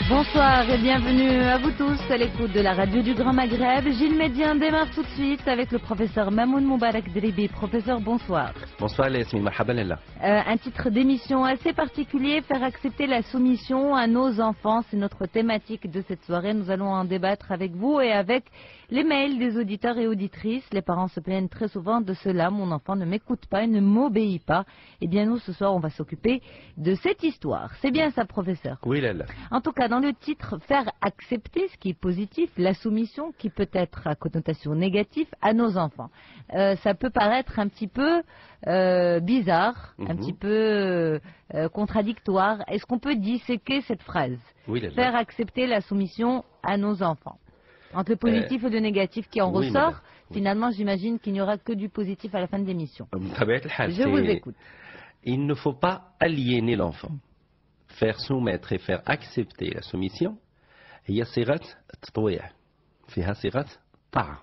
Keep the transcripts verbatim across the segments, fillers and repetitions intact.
Bonsoir et bienvenue à vous tous à l'écoute de la radio du Grand Maghreb. Gilles Médien démarre tout de suite avec le professeur Mamoun Moubarak Dribi. Professeur, bonsoir. Bonsoir Yasmine, marhaba lillah. Euh, un titre d'émission assez particulier, faire accepter la soumission à nos enfants. C'est notre thématique de cette soirée. Nous allons en débattre avec vous et avec les mails des auditeurs et auditrices. Les parents se plaignent très souvent de cela. Mon enfant ne m'écoute pas, il ne m'obéit pas. Eh bien nous, ce soir, on va s'occuper de cette histoire. C'est bien ça, professeur? Oui, là, là. En tout cas, dans le titre, faire accepter, ce qui est positif, la soumission qui peut être à connotation négative à nos enfants. Euh, ça peut paraître un petit peu euh, bizarre, mm-hmm. un petit peu euh, contradictoire. Est-ce qu'on peut disséquer cette phrase? Oui, là, là. Faire accepter la soumission à nos enfants. Entre le positif euh, et le négatif qui en oui, ressort, madame. Finalement, j'imagine qu'il n'y aura que du positif à la fin de l'émission. Je vous écoute. Il ne faut pas aliéner l'enfant. Faire soumettre et faire accepter la soumission, هي صيغة تطويع فيها صيغة طاعة.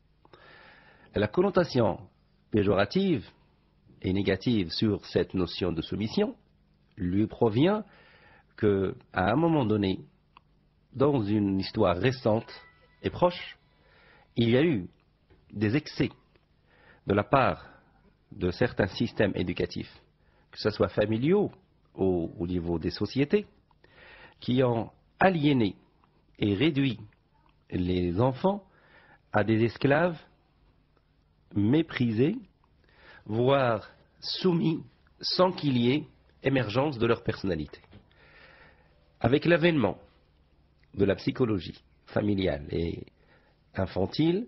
La connotation péjorative et négative sur cette notion de soumission lui provient que, à un moment donné, dans une histoire récente et proche, il y a eu des excès de la part de certains systèmes éducatifs, que ce soit familiaux Au, au niveau des sociétés, qui ont aliéné et réduit les enfants à des esclaves méprisés, voire soumis, sans qu'il y ait émergence de leur personnalité. Avec l'avènement de la psychologie familiale et infantile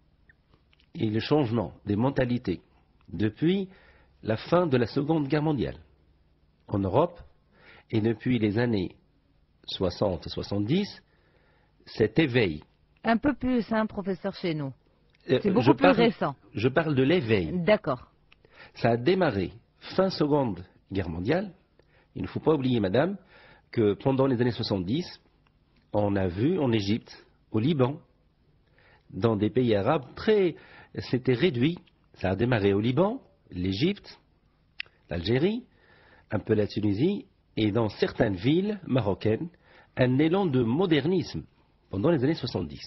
et le changement des mentalités depuis la fin de la Seconde Guerre mondiale, en Europe, et depuis les années soixante soixante-dix, cet éveil... Un peu plus, hein, professeur, chez nous. C'est euh, beaucoup plus parle, récent. Je parle de l'éveil. D'accord. Ça a démarré fin Seconde Guerre mondiale. Il ne faut pas oublier, madame, que pendant les années soixante-dix, on a vu en Égypte, au Liban, dans des pays arabes, très... c'était réduit. Ça a démarré au Liban, l'Égypte, l'Algérie, un peu la Tunisie, et dans certaines villes marocaines, un élan de modernisme pendant les années soixante-dix.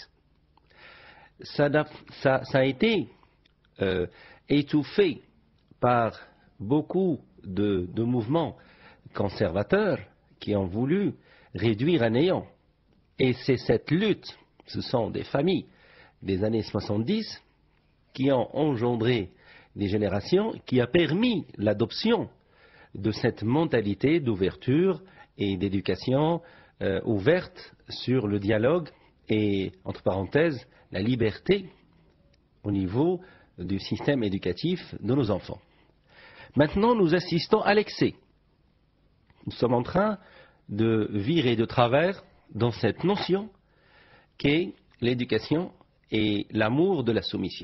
Ça a, ça, ça a été euh, étouffé par beaucoup de, de mouvements conservateurs qui ont voulu réduire à néant. Et c'est cette lutte, ce sont des familles des années soixante-dix qui ont engendré des générations, qui a permis l'adoption de cette mentalité d'ouverture et d'éducation euh, ouverte sur le dialogue et, entre parenthèses, la liberté au niveau du système éducatif de nos enfants. Maintenant, nous assistons à l'excès. Nous sommes en train de virer de travers dans cette notion qu'est l'éducation et l'amour de la soumission.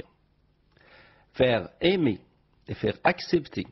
Faire aimer et faire accepter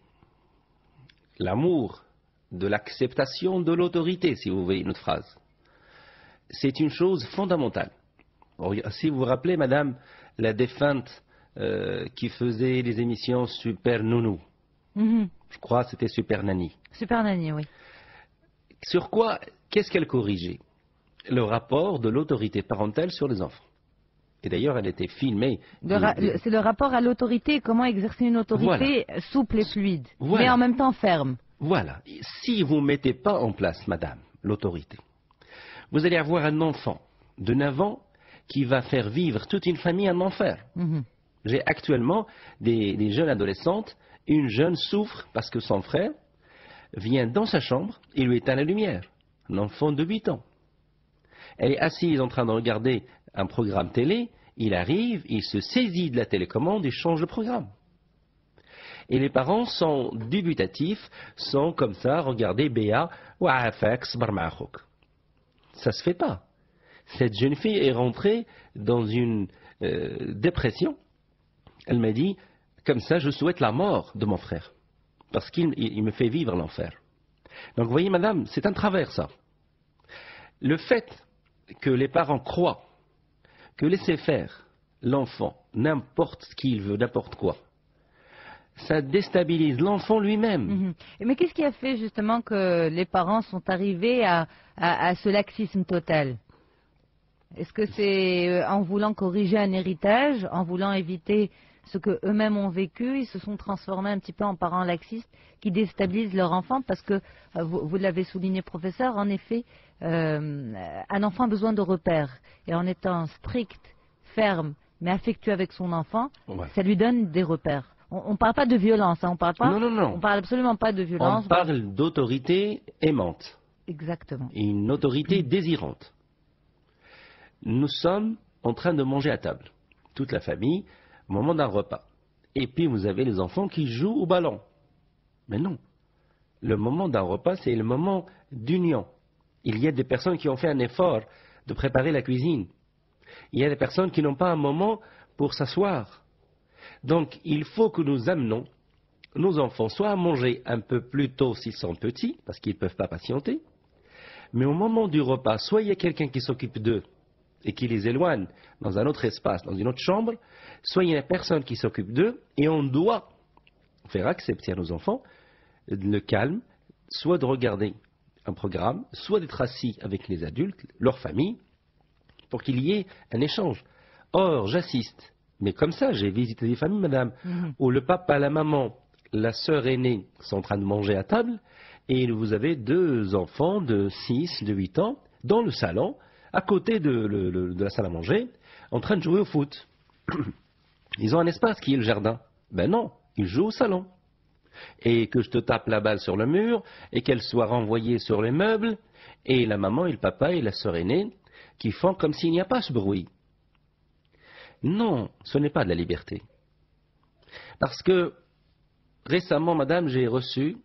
l'amour de l'acceptation de l'autorité, si vous voyez notre phrase, c'est une chose fondamentale. Si vous vous rappelez, madame, la défunte euh, qui faisait les émissions Super Nounou, mm-hmm. je crois que c'était Super Nani. Super Nani, oui. Sur quoi, qu'est-ce qu'elle corrigeait? Le rapport de l'autorité parentale sur les enfants. Et d'ailleurs, elle était filmée. Des... C'est le rapport à l'autorité, comment exercer une autorité voilà. souple et fluide, voilà. mais en même temps ferme. Voilà. Si vous ne mettez pas en place, madame, l'autorité, vous allez avoir un enfant de neuf ans qui va faire vivre toute une famille en enfer. Mm-hmm. J'ai actuellement des, des jeunes adolescentes, une jeune souffre parce que son frère vient dans sa chambre et lui éteint la lumière. Un enfant de huit ans. Elle est assise en train de regarder un programme télé, il arrive, il se saisit de la télécommande et change de programme. Et les parents sont dubitatifs, sont comme ça, regardez Béa, ça se fait pas. Cette jeune fille est rentrée dans une euh, dépression. Elle m'a dit, comme ça, je souhaite la mort de mon frère, parce qu'il il me fait vivre l'enfer. Donc, vous voyez, madame, c'est un travers, ça. Le fait que les parents croient que laisser faire l'enfant n'importe ce qu'il veut, n'importe quoi, ça déstabilise l'enfant lui-même. Mm-hmm. Mais qu'est-ce qui a fait justement que les parents sont arrivés à, à, à ce laxisme total? Est-ce que c'est en voulant corriger un héritage, en voulant éviter ce qu'eux-mêmes ont vécu, ils se sont transformés un petit peu en parents laxistes qui déstabilisent leur enfant? Parce que, euh, vous, vous l'avez souligné, professeur, en effet, euh, un enfant a besoin de repères. Et en étant strict, ferme, mais affectueux avec son enfant, ouais. ça lui donne des repères. On ne parle pas de violence, hein, on parle pas. Non, non, non. On parle absolument pas de violence. On parle d'autorité aimante. Exactement. Et une autorité mmh. désirante. Nous sommes en train de manger à table, toute la famille, au moment d'un repas. Et puis vous avez les enfants qui jouent au ballon. Mais non. Le moment d'un repas, c'est le moment d'union. Il y a des personnes qui ont fait un effort de préparer la cuisine. Il y a des personnes qui n'ont pas un moment pour s'asseoir. Donc, il faut que nous amenons nos enfants soit à manger un peu plus tôt s'ils sont petits, parce qu'ils ne peuvent pas patienter, mais au moment du repas, soit il y a quelqu'un qui s'occupe d'eux et qui les éloigne dans un autre espace, dans une autre chambre, soit il y a personne qui s'occupe d'eux, et on doit faire accepter à nos enfants le calme, soit de regarder un programme, soit d'être assis avec les adultes, leur famille, pour qu'il y ait un échange. Or, j'assiste, mais comme ça, j'ai visité des familles, madame, mmh. où le papa, la maman, la sœur aînée sont en train de manger à table, et vous avez deux enfants de six, de huit ans, dans le salon, à côté de, le, le, de la salle à manger, en train de jouer au foot. Ils ont un espace qui est le jardin. Ben non, ils jouent au salon. Et que je te tape la balle sur le mur, et qu'elle soit renvoyée sur les meubles, et la maman et le papa et la sœur aînée qui font comme s'il n'y a pas ce bruit. Non, ce n'est pas de la liberté. Parce que récemment, madame, j'ai reçu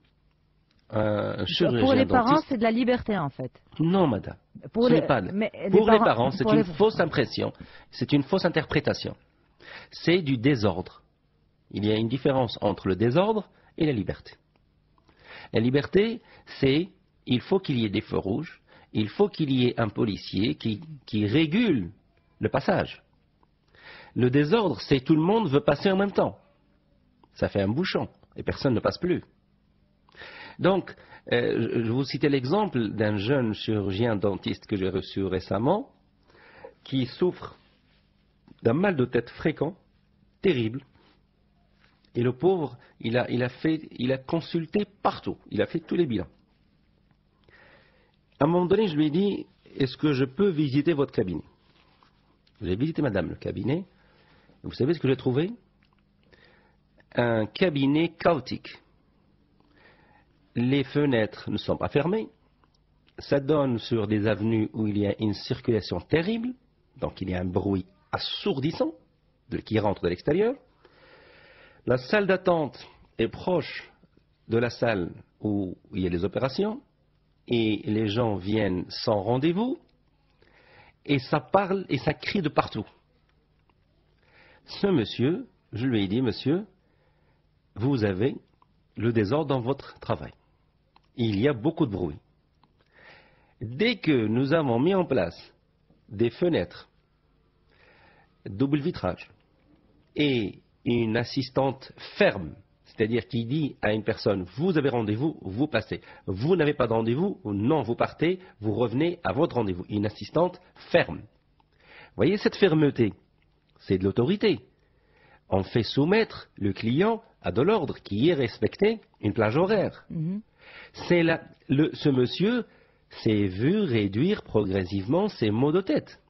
un chirurgien Pour les dentiste. parents, c'est de la liberté en fait. Non, madame. Pour ce les, n'est pas de... mais Pour les les parents, parents, c'est pour une les... fausse impression. C'est une fausse interprétation. C'est du désordre. Il y a une différence entre le désordre et la liberté. La liberté, c'est il faut qu'il y ait des feux rouges, il faut qu'il y ait un policier qui, qui régule le passage. Le désordre, c'est tout le monde veut passer en même temps. Ça fait un bouchon et personne ne passe plus. Donc, euh, je vous citais l'exemple d'un jeune chirurgien dentiste que j'ai reçu récemment qui souffre d'un mal de tête fréquent, terrible. Et le pauvre, il a, il a fait, il a consulté partout, il a fait tous les bilans. À un moment donné, je lui ai dit, est-ce que je peux visiter votre cabinet? J'ai visité madame le cabinet. Vous savez ce que j'ai trouvé? Un cabinet chaotique. Les fenêtres ne sont pas fermées. Ça donne sur des avenues où il y a une circulation terrible. Donc il y a un bruit assourdissant de, qui rentre de l'extérieur. La salle d'attente est proche de la salle où il y a les opérations. Et les gens viennent sans rendez-vous. Et ça parle et ça crie de partout. Ce monsieur, je lui ai dit, monsieur, vous avez le désordre dans votre travail. Il y a beaucoup de bruit. Dès que nous avons mis en place des fenêtres, double vitrage, et une assistante ferme, c'est-à-dire qui dit à une personne, vous avez rendez-vous, vous passez. Vous n'avez pas de rendez-vous, non, vous partez, vous revenez à votre rendez-vous. Une assistante ferme. Vous voyez cette fermeté, c'est de l'autorité. On fait soumettre le client à de l'ordre qui est respecté une plage horaire. Mm-hmm. C'est la, le, ce monsieur s'est vu réduire progressivement ses maux de tête.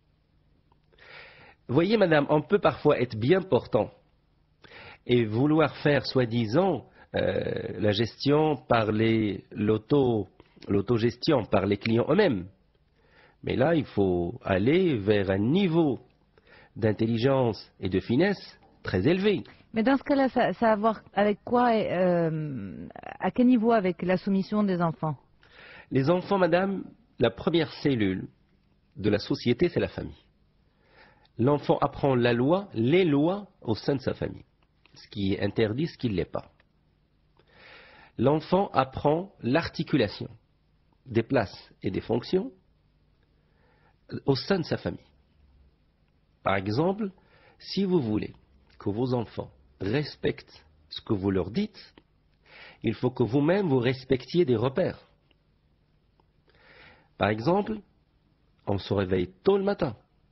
Vous voyez, madame, on peut parfois être bien portant et vouloir faire, soi-disant, euh, la gestion par les, l'auto, l'autogestion par les clients eux-mêmes. Mais là, il faut aller vers un niveau d'intelligence et de finesse très élevé. Mais dans ce cas-là, ça, ça a à voir avec quoi, euh, à quel niveau avec la soumission des enfants? Les enfants, madame, la première cellule de la société, c'est la famille. L'enfant apprend la loi, les lois au sein de sa famille. Ce qui est interdit, ce qui ne l'est pas. L'enfant apprend l'articulation des places et des fonctions au sein de sa famille. Par exemple, si vous voulez que vos enfants respectent ce que vous leur dites, il faut que vous-même vous respectiez des repères. Par exemple, on se réveille tôt le matin.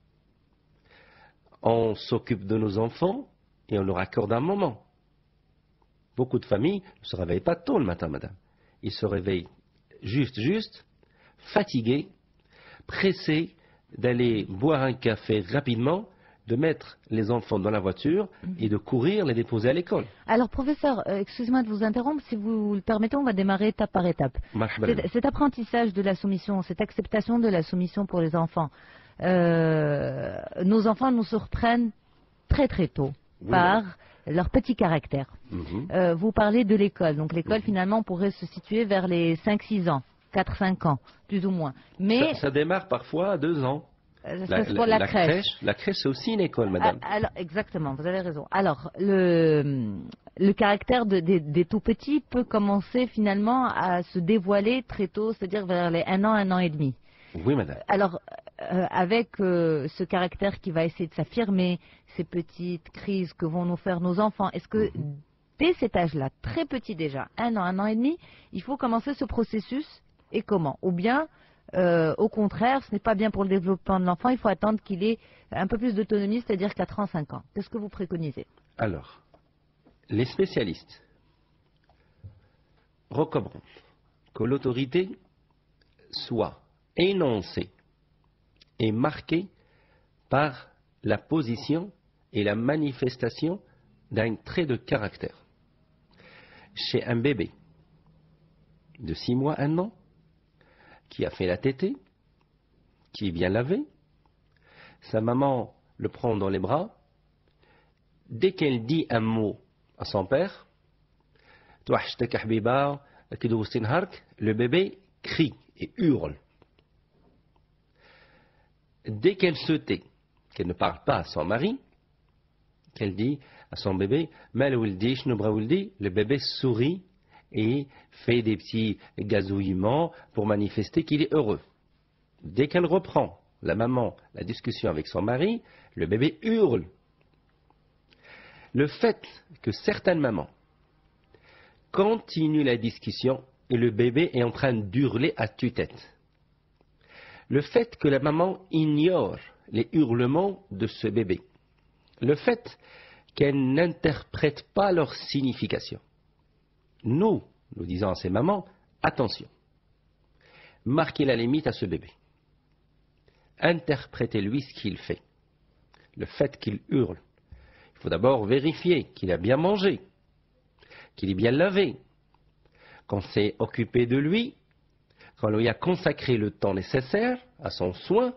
On s'occupe de nos enfants et on leur accorde un moment. Beaucoup de familles ne se réveillent pas tôt le matin, madame. Ils se réveillent juste, juste, fatigués, pressés d'aller boire un café rapidement, de mettre les enfants dans la voiture et de courir les déposer à l'école. Alors, professeur, euh, excusez-moi de vous interrompre. Si vous le permettez, on va démarrer étape par étape. Cet, cet apprentissage de la soumission, cette acceptation de la soumission pour les enfants, euh, nos enfants nous surprennent très très tôt oui, par oui. leur petit caractère. Mm-hmm. euh, vous parlez de l'école. Donc l'école, mm-hmm. finalement, pourrait se situer vers les cinq six ans, quatre cinq ans, plus ou moins. Mais ça, ça démarre parfois à deux ans. La, la, la, la crèche. crèche. La crèche, c'est aussi une école, madame. Alors, exactement, vous avez raison. Alors, le, le caractère de, de, des tout-petits peut commencer finalement à se dévoiler très tôt, c'est-à-dire vers les un an, un an et demi. Oui, madame. Alors, euh, avec euh, ce caractère qui va essayer de s'affirmer, ces petites crises que vont nous faire nos enfants, est-ce que mm-hmm. dès cet âge-là, très petit déjà, un an, un an et demi, il faut commencer ce processus et comment? Ou bien... Euh, au contraire, ce n'est pas bien pour le développement de l'enfant, il faut attendre qu'il ait un peu plus d'autonomie, c'est-à-dire quatre ans, cinq ans. Qu'est-ce que vous préconisez? Alors, les spécialistes recommandent que l'autorité soit énoncée et marquée par la position et la manifestation d'un trait de caractère. Chez un bébé de six mois, un an, qui a fait la tétée, qui est bien lavé, sa maman le prend dans les bras, dès qu'elle dit un mot à son père, le bébé crie et hurle. Dès qu'elle se tait, qu'elle ne parle pas à son mari, qu'elle dit à son bébé, le bébé sourit et fait des petits gazouillements pour manifester qu'il est heureux. Dès qu'elle reprend, la maman, la discussion avec son mari, le bébé hurle. Le fait que certaines mamans continuent la discussion et le bébé est en train d'hurler à tue-tête. Le fait que la maman ignore les hurlements de ce bébé. Le fait qu'elle n'interprète pas leur signification. Nous, nous disons à ces mamans, attention, marquez la limite à ce bébé. Interprétez-lui ce qu'il fait. Le fait qu'il hurle. Il faut d'abord vérifier qu'il a bien mangé, qu'il est bien lavé, qu'on s'est occupé de lui, qu'on lui a consacré le temps nécessaire à son soin,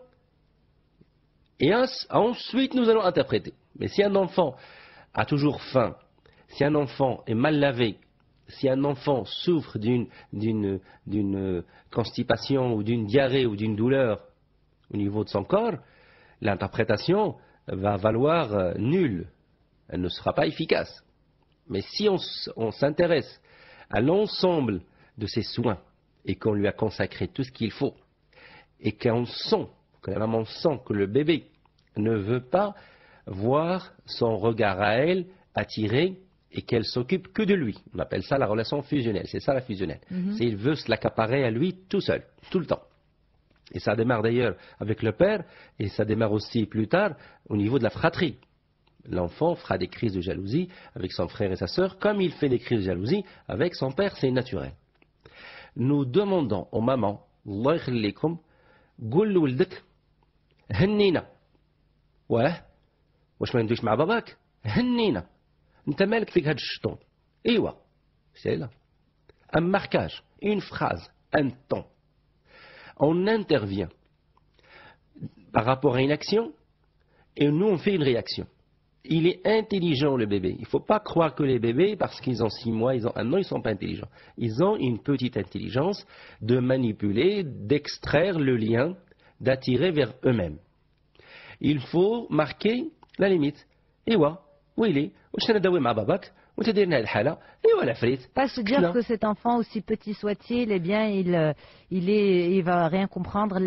et ensuite nous allons interpréter. Mais si un enfant a toujours faim, si un enfant est mal lavé, si un enfant souffre d'une, d'une, d'une constipation ou d'une diarrhée ou d'une douleur au niveau de son corps, l'interprétation va valoir euh, nulle. Elle ne sera pas efficace. Mais si on, on s'intéresse à l'ensemble de ses soins et qu'on lui a consacré tout ce qu'il faut et qu'on sent, que la maman sent que le bébé ne veut pas voir son regard à elle attiré et qu'elle s'occupe que de lui. On appelle ça la relation fusionnelle. C'est ça la fusionnelle. Mm-hmm. C'est il veut se l'accaparer à lui tout seul, tout le temps. Et ça démarre d'ailleurs avec le père et ça démarre aussi plus tard au niveau de la fratrie. L'enfant fera des crises de jalousie avec son frère et sa sœur comme il fait des crises de jalousie avec son père, c'est naturel. Nous demandons aux mamans, Allah yakhlikum, قول لولدك هنينا. واه واش ما ندويش مع باباك هنينا. انت مالك فيك هاد الشطون ايوا سي لا un marquage, une phrase, un ton. On intervient par rapport à une action et nous on fait une réaction. Il est intelligent le bébé. Il ne faut pas croire que les bébés, parce qu'ils ont six mois, ils ont un an, ils ne sont pas intelligents. Ils ont une petite intelligence de manipuler, d'extraire le lien, d'attirer vers eux-mêmes. Il faut marquer la limite. Ewa, où il est? Pas se dire que cet enfant, aussi petit soit-il, eh bien, il, il est, il va rien comprendre.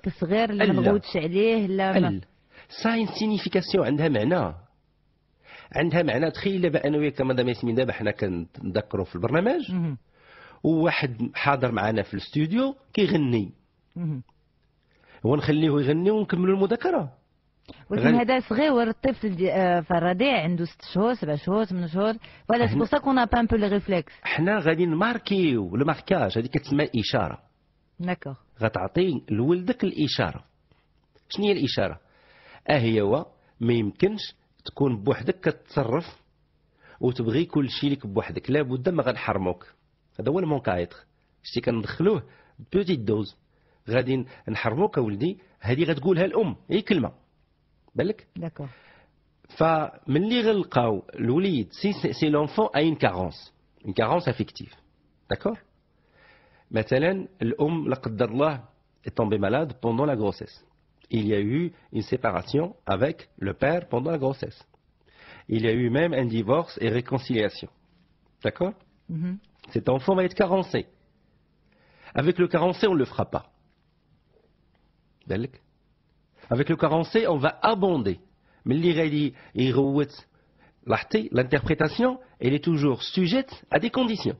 Ça a une signification, عندها معنى. عندها معنى. تخيل دابا انا وياك مدام ياسمين دابا حنا كنذكروا في البرنامج مهم. وواحد حاضر معنا في الاستوديو كيغني، مهم. هو نخليه يغني ونكملوا المذاكره. ولكن غن- هذا صغير الطفل دي- آه، في الرضيع عنده ست شهور سبع شهور ثمان شهور، فوالا سي بور سا كون ا با ان بو لي ريفلكس. حنا غادي نماركيو الماركاج، هذه كتسمى اشاره، داكور. غتعطي لولدك الاشاره. شنو هي الاشاره؟ اه هي هو ما يمكنش تكون بوحدك كتصرف وتبغي كل شيء لك بوحدك، لابد ما غنحرموك. هذا هو المونكايتر، شتي كندخلوه بوتيت دوز، غادي نحرموك اولدي. هذه غتقولها الام، هي كلمه بالك. داكور. فملي غنلقاو الوليد سي سي لونفون اي ان كارونس، ان كارونس افيكتيف، داكور. مثلا الام لا قدر الله est tombée malade pendant la grossesse. Il y a eu une séparation avec le père pendant la grossesse. Il y a eu même un divorce et réconciliation. D'accord? Mhm. Cet enfant va être carencé. Avec le carencé, on ne le fera pas. بالك. Avec le carencé, on va abonder. Mais l'irrédi et l'interprétation, elle est toujours sujette à des conditions.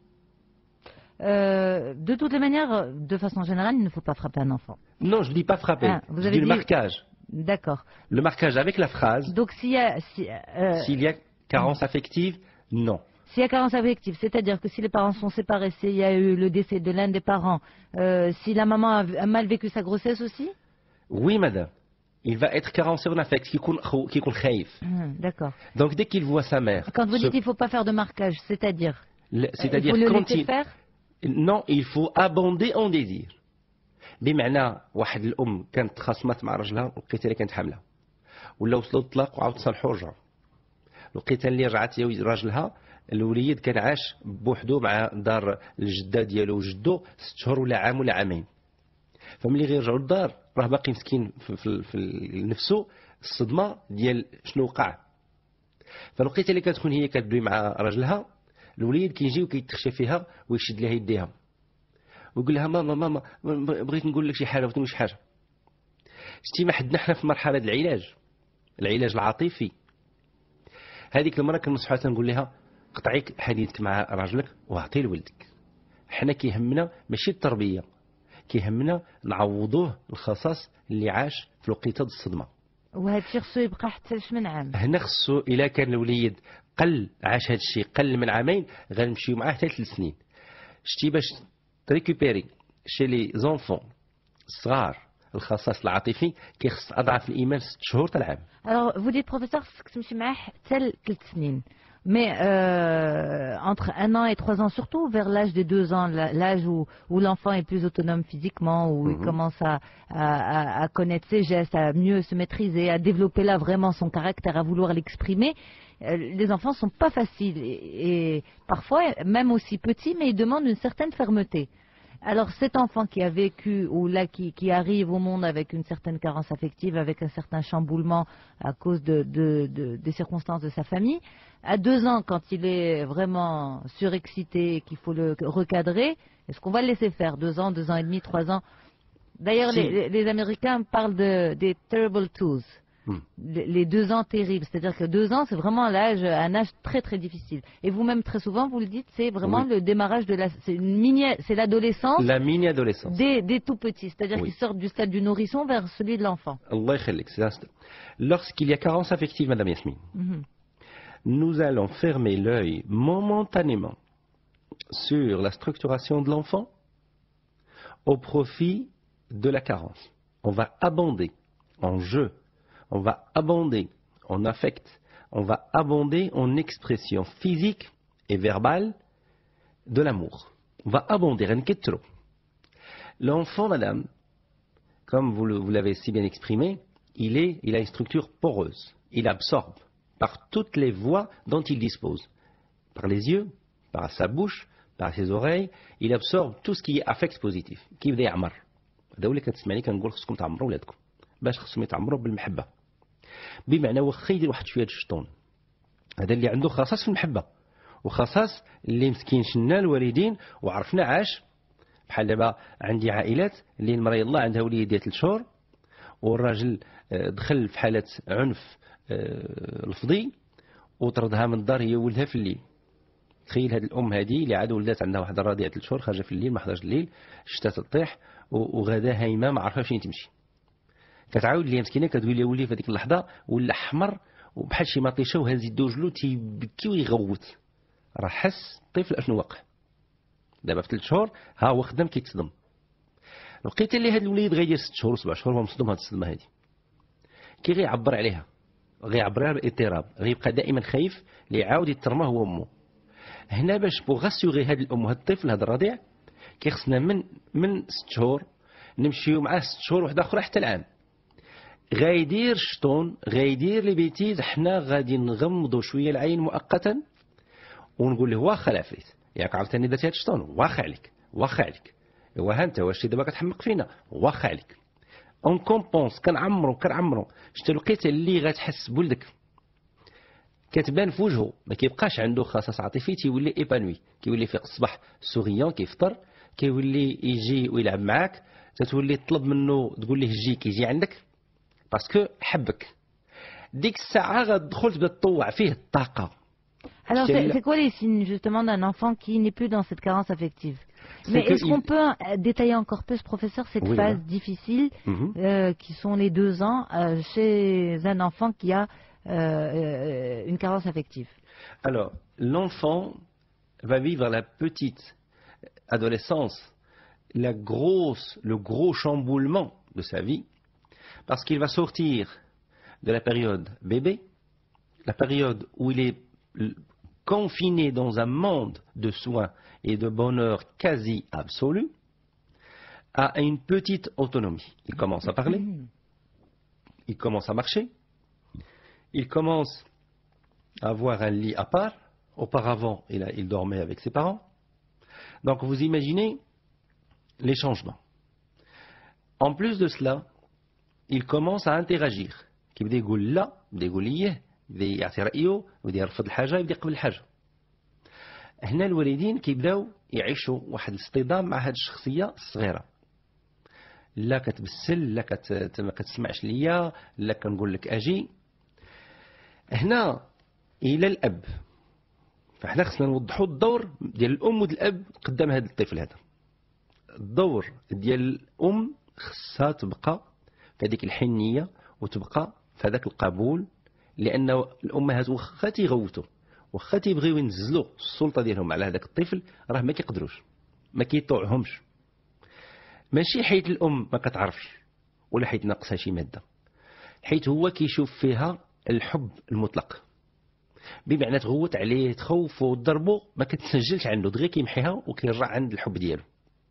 Euh, de toutes les manières, de façon générale, il ne faut pas frapper un enfant. Non, je ne dis pas frapper. Ah, vous je avez dis le dit- marquage. D'accord. Le marquage avec la phrase, Donc s'il y a, si, euh, s'il y a carence affective, non. s'il y a carence affective, c'est-à-dire que si les parents sont séparés, s'il y a eu le décès de l'un des parents, euh, si la maman a, a mal vécu sa grossesse aussi. Oui, madame. Il va être carencé en affect, qui compte- qui compte khaïf. Hum, D'accord. Donc dès qu'il voit sa mère, Quand vous se- dites qu'il ne faut pas faire de marquage, c'est-à-dire le- il c'est-à-dire faut le quand laisser il... faire. Non, il faut abonder en désir. بمعنى واحد الام كانت تخاصمات مع رجلها ولقيتها اللي كانت حامله، ولا وصلوا الطلاق وعاود تصالحوا ورجعوا، لقيتها اللي رجعت هي راجلها الوليد كان عاش بوحدو مع دار الجده ديالو وجدو ست شهور ولا عام ولا عامين. فملي غيرجعوا للدار راه باقي مسكين في, في, في نفسه الصدمه ديال شنو وقع. فلقيتها اللي كتكون هي كتدوي مع راجلها، الوليد كيجي وكيتخشى فيها ويشد لها يديها ويقول لها ماما ماما بغيت نقول لك شي حاجه، بغيت نقول شي حاجه. شتي ما حدنا حنا في مرحله العلاج، العلاج العاطفي. هذيك المره كنصحها تنقول لها قطعي حديثك مع راجلك واعطيه لولدك. حنا كيهمنا ماشي التربيه، كيهمنا نعوضوه الخصاص اللي عاش في الوقيته د الصدمه. وهذا الشيء خصو يبقى حتى لشمن عام. هنا خصو الا كان الوليد قل عاش هذا الشيء قل من عامين غنمشيو معاه حتى ثلاث سنين. شتي باش تريكوبيري شي لي زونفون الصغار الخصاص العاطفي كيخص اضعاف الايمان ست شهور حتى العام. Alors, vous dites, professeur, خصك تمشي معاه حتى ثلاث سنين. Mais euh, entre un an et trois ans, surtout vers l'âge de deux ans, la- l'âge où, où l'enfant est plus autonome physiquement, où il Mhm. commence à, à, à- à connaître ses gestes, à mieux se maîtriser, à développer là vraiment son caractère, à vouloir l'exprimer, euh, les enfants sont pas faciles et, et parfois, même aussi petits, mais ils demandent une certaine fermeté. Alors cet enfant qui a vécu ou là qui, qui arrive au monde avec une certaine carence affective, avec un certain chamboulement à cause de, de, de- des circonstances de sa famille, à deux ans quand il est vraiment surexcité et qu'il faut le recadrer, est-ce qu'on va le laisser faire deux ans, deux ans et demi, trois ans? D'ailleurs Si. les, les- les Américains parlent de, des terrible twos. Hmm. Les les deux ans terribles, c'est-à-dire que deux ans, c'est vraiment l'âge, un âge très très difficile. Et vous-même très souvent, vous le dites, c'est vraiment Oui. le démarrage de la, c'est une mini, c'est l'adolescence La mini-adolescence. des, des tout petits, c'est-à-dire Oui. qu'ils sortent du stade du nourrisson vers celui de l'enfant. Allah يخليك, c'est un- Lorsqu'il y a carence affective, Madame Yasmine, Mhm. nous allons fermer l'œil momentanément sur la structuration de l'enfant au profit de la carence. On va abonder en jeu, on va abonder en affect, on va abonder en expression physique et verbale de l'amour. On va abonder, نكترو. L'enfant, madame, comme vous le- vous l'avez si bien exprimé, il, est, il a une structure poreuse. Il absorbe par toutes les voies dont il dispose. Par les yeux, par sa bouche, par ses oreilles, il absorbe tout ce qui est affect positif. كيف بدا يعمر. هذا هو اللي كتسمعني كنقول خصكم تعمروا ولادكم. باش خصهم يتعمروا بالمحبة. بمعنى واخا يدير واحد شوية الشطون. هذا اللي عنده خصاص في المحبة. وخصاص اللي مسكين شنا الوالدين وعرفنا عاش. بحال دابا عندي عائلات اللي المراه يلاه عندها وليد ديال ثلاث شهور والراجل آه، دخل في حالة عنف آه، لفظي وطردها من الدار هي ولدها في الليل. تخيل هذه الام هذه اللي عاد ولدات عندها واحد الرضيع ثلاث شهور خارجه في الليل ما حضرش الليل، الشتا تطيح وغدا هايمه ما عارفه فين تمشي. كتعاود لي مسكينه كتقول لي ولي في هذيك اللحظه ولا احمر وبحال شي مطيشه وهز يدو جلو تيبكي ويغوت. راه حس الطفل اشنو واقع. دابا في ثلاث شهور ها هو خدام كيتصدم. لقيت اللي هذا الوليد غيدير ست شهور سبع شهور هو مصدوم هذه الصدمه هذه. كي غيعبر عليها غيعبر عليها بالاضطراب، غيبقى دائما خايف ليعاود يترمى هو امه. هنا باش بو غاسيوغي هذا الام وهذا الطفل هذا الرضيع كيخصنا من من ست شهور نمشيو معاه ست شهور واحده اخرى حتى العام. غايدير شطون غايدير لي بيتيز، حنا غادي نغمضوا شويه العين مؤقتا ونقول له واخا العفريت ياك عاوتاني درتي هاد الشطون واخا عليك واخا عليك ايوا ها انت واش دابا كتحمق فينا واخا عليك. اون كومبونس كنعمرو كنعمرو شتي لقيت اللي غتحس بولدك كتبان في وجهه ما كيبقاش عنده خصاص عاطفي، تيولي ايبانوي، كيولي فيق الصباح سوريون كيفطر، كيولي يجي ويلعب معاك، تتولي تطلب منه تقول ليه جي كيجي عندك باسكو حبك. ديك الساعه غتدخل تبدا تطوع فيه الطاقه. Alors, c'est quoi les signes justement d'un enfant qui n'est plus dans cette carence affective? Mais est-ce qu'on peut détailler encore plus, professeur, cette oui, phase là. difficile mm-hmm. euh, qui sont les deux ans euh, chez un enfant qui a euh, une carence affective? Alors, l'enfant va vivre la petite adolescence, la grosse, le gros chamboulement de sa vie, parce qu'il va sortir de la période bébé, la période où il est confiné dans un monde de soins et de bonheur quasi absolu, à une petite autonomie. Il commence à parler, il commence à marcher, il commence à avoir un lit à part. Auparavant, il, a, il dormait avec ses parents. Donc vous imaginez les changements. En plus de cela, il commence à interagir. كيبدا يقول لا، يبدا يقول ليه، يبدا يعطي رأيه، يبدا يرفض الحاجة، يبدا يقبل الحاجة. هنا الوالدين كيبداو يعيشوا واحد الاصطدام مع هذه الشخصية الصغيرة. لا كتبسل، لا كت... ما كتسمعش ليا، لا كنقول لك اجي. هنا الى الاب، فحنا خصنا نوضحوا الدور ديال الام وديال الاب قدام هذا الطفل هذا. الدور ديال الام خصها تبقى في هذيك الحنيه وتبقى في هذاك القبول، لان الامهات واخا تيغوتوا واخا تيبغيو ينزلوا السلطه ديالهم على هذاك الطفل راه ما كيقدروش، ما كيطوعهمش. ماشي حيت الام ما كتعرفش ولا حيت ناقصها شي ماده، حيت هو كيشوف فيها الحب المطلق. بمعنى تغوت عليه تخوف وتضربه ما كتسجلش عنده، دغيا كيمحيها وكيرجع عند الحب ديالو.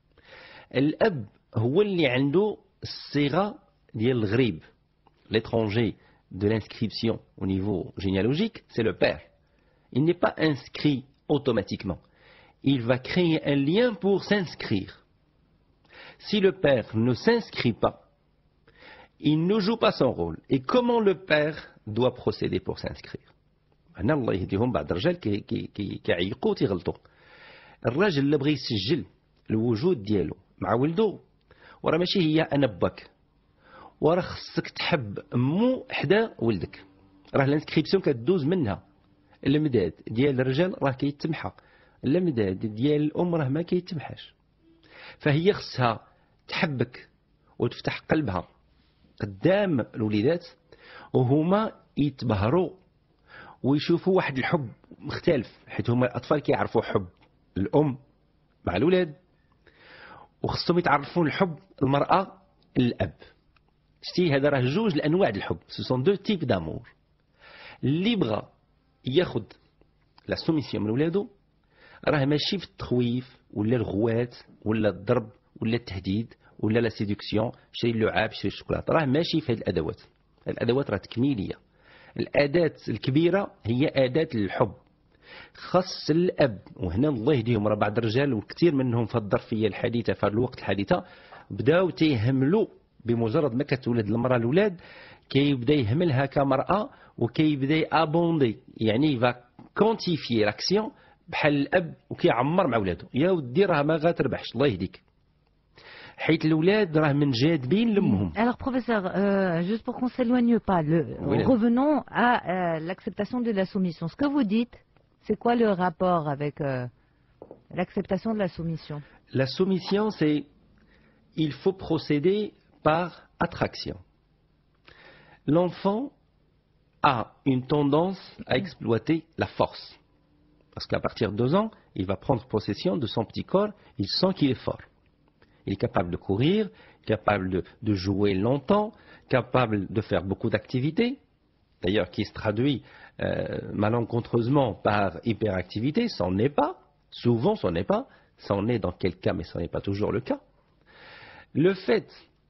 الاب هو اللي عنده الصيغه ديال الغريب. L'étranger de l'inscription au niveau généalogique, c'est le père. Il n'est pas inscrit automatiquement. Il va créer un lien pour s'inscrire. Si le père ne s'inscrit pas, il ne joue pas son rôle. Et comment le père doit procéder pour s'inscrire? هنا الله يهديهم بعض الرجال كيعيقوا تيغلطوا. الراجل اللي بغى يسجل الوجود ديالو مع ولده وراه ماشي هي انا باك، وراه خصك تحب امو حدا ولدك. راه الانسكريبسيون كدوز منها. المداد ديال الرجال راه كيتمحى، المداد ديال الام راه ما كيتمحاش. فهي خصها تحبك وتفتح قلبها قدام الوليدات وهما يتبهروا ويشوفوا واحد الحب مختلف، حيت هما الاطفال كيعرفوا حب الام مع الولاد، وخصهم يتعرفوا الحب المراه الاب. شتي هذا راه جوج الانواع د الحب، سو سون دو تيب دامور. اللي بغى ياخذ لا سوميسيون من ولادو راه ماشي في التخويف ولا الغوات ولا الضرب ولا التهديد ولا لا سيدكسيون، شري اللعاب شري الشوكولاته، راه ماشي في هذه الادوات. الادوات راه تكميليه. الاداه الكبيره هي اداه الحب. خاص الاب، وهنا الله يهديهم راه بعض الرجال وكثير منهم في الظرفيه الحديثه في الوقت الحديثه بداو تيهملوا بمجرد ما كتولد المراه الاولاد كيبدا يهملها كمراه وكيبدا يابوندي، يعني فا كونتيفي لاكسيون بحال الاب وكيعمر مع ولادو. يا ودي راه ما غاتربحش الله يهديك. حيت الاولاد راه من جادبين لامهم. Alors professeur, euh, juste pour qu'on s'éloigne pas, le, Oui. revenons à euh, l'acceptation de la soumission. Ce que vous dites, c'est quoi le rapport avec euh, l'acceptation de la soumission? La soumission, c'est il faut procéder par attraction. L'enfant a une tendance à exploiter la force. Parce qu'à partir de deux ans, il va prendre possession de son petit corps, il sent qu'il est fort. Il est capable de courir, capable de, de jouer longtemps, capable de faire beaucoup d'activités, d'ailleurs qui se traduit euh, malencontreusement par hyperactivité, c'en est pas, souvent c'en est pas, c'en est dans quel cas, mais ce n'est pas toujours le cas. Le fait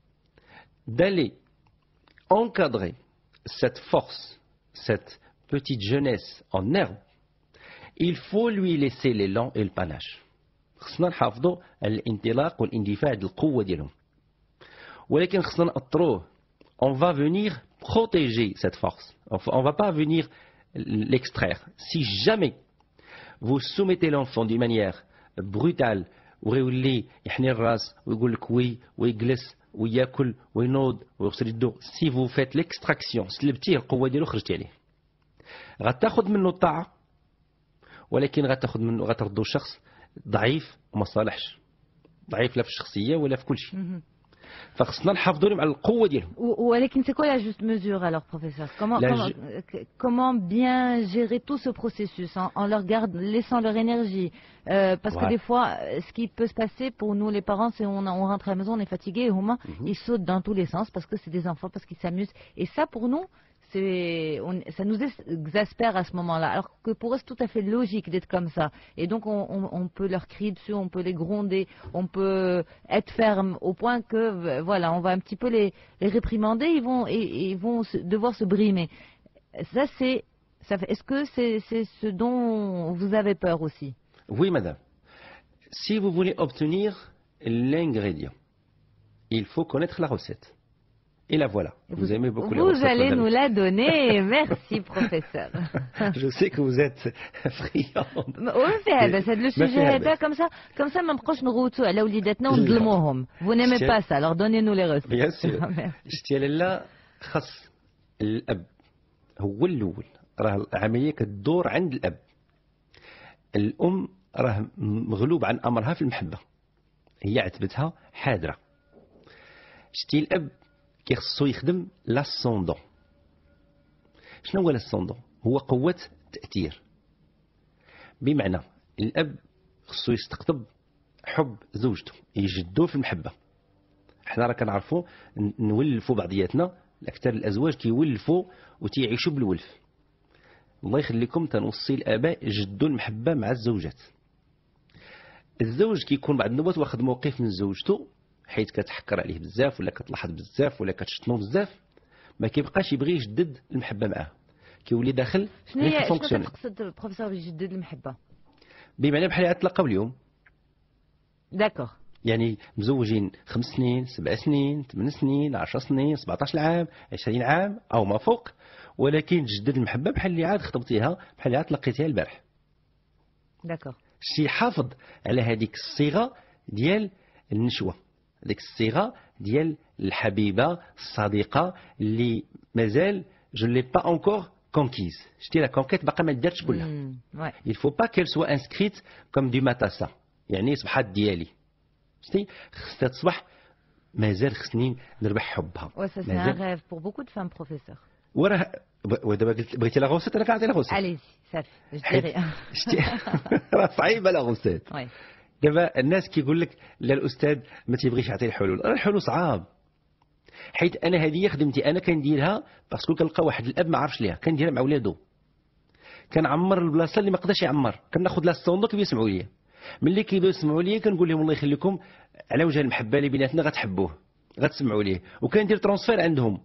d'aller encadrer cette force, cette petite jeunesse en herbe, il faut lui laisser l'élan et le panache. خصنا نحافظوا على الانطلاق والاندفاع ديال القوه ديالهم. ولكن خصنا نأطروه. On va venir protéger cette force. On ne va pas venir l'extraire. Si jamais vous soumettez l'enfant d'une manière brutale, ويولي يحني الراس ويقول لك وي ويجلس وياكل وينوض ويغسل يدو، si vous faites l'extraction سلبتيه القوه ديالو خرجتي عليه. غتاخذ منه الطاعه ولكن غتاخذ منه غتردو شخص ضعيف وما صالحش، ضعيف لا في الشخصيه ولا في كل شيء. فخصنا نحافظوا لهم على القوه ديالهم. ولكن c'est quoi la juste mesure alors professeur? Comment comment, comment bien gérer tout ce processus en, en leur garde, laissant leur énergie euh, parce ouais. que des fois ce qui peut se passer pour nous les parents c'est on, on rentre à la maison, on est fatigué et mm-hmm. ils sautent dans tous les sens parce que c'est des enfants, parce qu'ils s'amusent et ça pour nous On, ça nous exaspère à ce moment-là, alors que pour eux c'est tout à fait logique d'être comme ça. Et donc on, on, on peut leur crier dessus, on peut les gronder, on peut être ferme au point que voilà, on va un petit peu les, les réprimander, ils vont, et, et ils vont se, devoir se brimer. Ça c'est, ça, est-ce que c'est c'est ce dont vous avez peur aussi? Oui, madame. Si vous voulez obtenir l'ingrédient, il faut connaître la recette. Et la voilà. Vous, vous aimez beaucoup les recettes. Vous allez nous la donner. Merci, professeur. Je sais que vous êtes friande. C'est le sujet là, comme ça, comme ça, même proche nous routons à l'aulidatna on dlmohom. Vous n'aimez pas ça, alors donnez-nous les recettes. Bien sûr. اشتيال لا خص الأب هو الأول. راه العملية كتدور عند الأب. الأم راه مغلوب عن أمرها في المحبة. هي عتبتها حاضرة. شتي الأب كيخصو يخدم لاسوندون. شنو هو لاسوندون؟ هو قوة تأثير. بمعنى الأب خصو يستقطب حب زوجته، يجدوه في المحبة. حنا راه كنعرفوا نولفوا بعضياتنا، أكثر الأزواج كيولفوا وتيعيشوا بالولف. الله يخليكم تنوصي الآباء جدوا المحبة مع الزوجات. الزوج كيكون بعد النوبات واخد موقف من زوجته حيث كتحكر عليه بزاف ولا كتلاحظ بزاف ولا كتشتمو بزاف، ما كيبقاش يبغي يجدد المحبه معاه، كيولي داخل شنو هي شنو كتقصد البروفيسور يجدد المحبه؟ بمعنى بحال يتلاقاو اليوم داكوغ، يعني مزوجين خمس سنين سبع سنين ثمان سنين عشر سنين سبعطاش عام عشرين عام او ما فوق، ولكن تجدد المحبه بحال اللي عاد خطبتيها بحال اللي عاد تلقيتيها البارح. داكوغ، شي حافظ على هذيك الصيغه ديال النشوه، ديك الصيغه ديال الحبيبه الصديقه اللي مازال جو لي با انكور conquise. شتي لا كونكيت باقا ما دارتش كلها. il faut pas qu'elle soit inscrite comme du matassa، يعني صبحات ديالي. شتي خصها تصبح مازال خصني نربح حبها. و سا سي ان ريف بور بوكو دو فام بروفيسور. وراه ودابا قلت بغيتي لا غوسيت انا كنعطي لا غوسيت. اليزي صافي جو ديري. شتي راه صعيبه لا غوسيت. دابا الناس كيقول لك لا الاستاذ ما تيبغيش يعطي الحلول، راه الحلول صعاب. حيت انا هذه خدمتي انا كنديرها باسكو كنلقى واحد الاب ما عرفش ليها، كنديرها مع ولادو. كنعمر البلاصه اللي ما قداش يعمر، كناخذ لا الصندوق كيسمعوا ليا. ملي كيبغيو يسمعوا ليا كنقول لهم الله يخليكم على وجه المحبه اللي بيناتنا غتحبوه غتسمعوا ليه، وكندير ترانسفير عندهم.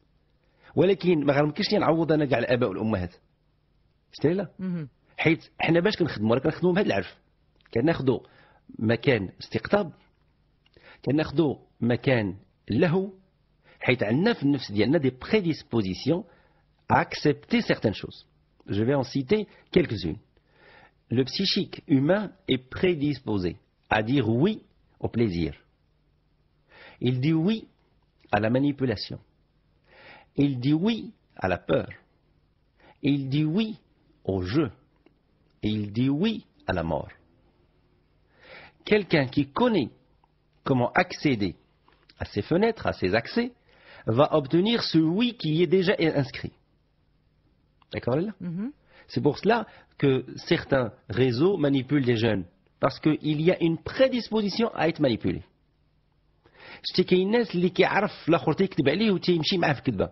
ولكن ما غنمكنش نعوض انا كاع الاباء والامهات. شتي لا؟ حيت حنا باش كنخدموا راه كنخدموا بهذا العرف. كناخذوا مكان استقطاب، كناخذوا مكان لهو، حيت عندنا في النفس ديالنا دي prédispositions à accepter certaines choses. Je vais en citer quelques-unes. Le psychique humain est prédisposé à dire oui au plaisir. Il dit oui à la manipulation. Il dit oui à la peur. Il dit oui au jeu. Et il dit oui à la mort. Quelqu'un qui connaît comment accéder à ces fenêtres, à ces accès, va obtenir ce oui qui est déjà inscrit. D'accord là? Mm-hmm. C'est pour cela que certains réseaux manipulent les jeunes. Parce qu'il y a une prédisposition à être manipulé. شتي كاين الناس اللي كيعرف الاخر تيكذب عليه وتيمشي معاه في الكذبه.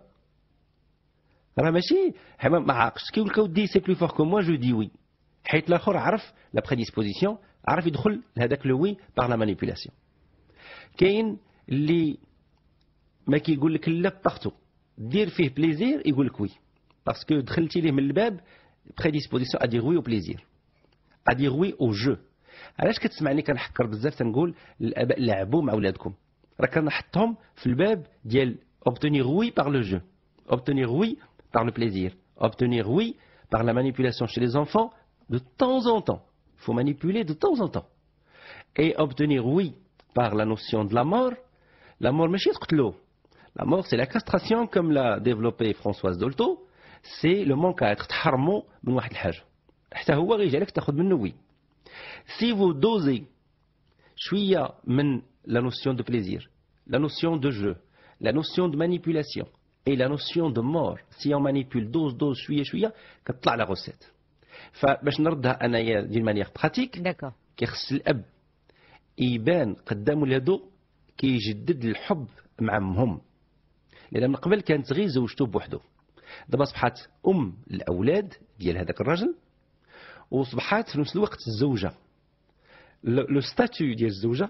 راه ماشي ما عاقش كيقول لك ودي سي بلو فور كو موا جو دي وي. حيت الاخر عرف لا بريديسبوزيسيون عرف يدخل لهذاك لو وي باغ لا مانيبيولاسيون. كاين اللي ما كيقول لك لا بارتو دير فيه بليزير يقول لك وي باسكو دخلتي ليه من الباب بريديسبوزيسيون ا دير وي او بليزير ا دير وي او جو. علاش كتسمعني كنحكر بزاف تنقول الاباء لعبوا مع اولادكم راه كنحطهم في الباب ديال obtenir oui par le jeu, obtenir oui par le plaisir, obtenir oui par la manipulation chez les enfants de temps en temps. Il faut manipuler de temps en temps. Et obtenir oui par la notion de la mort. La mort ماشي تقتلو. La mort c'est la castration comme l'a développé Françoise Dolto. C'est le manque à être تحرمو من واحد الحاجه حتى هو غيجعلك تاخذ منه oui. Si vous dosez شويه من la notion de plaisir, la notion de jeu, la notion de manipulation et la notion de mort, si on manipule dose dose شويه شويه كتطلع la recette. فباش نردها انايا d'une manière pratique كيخص الاب يبان قدام ولادو كيجدد الحب مع امهم. لان من قبل كانت غير زوجته بوحده، دابا صبحات ام الاولاد ديال هذاك الرجل وصبحات في نفس الوقت الزوجه. لو ستاتيو ديال الزوجه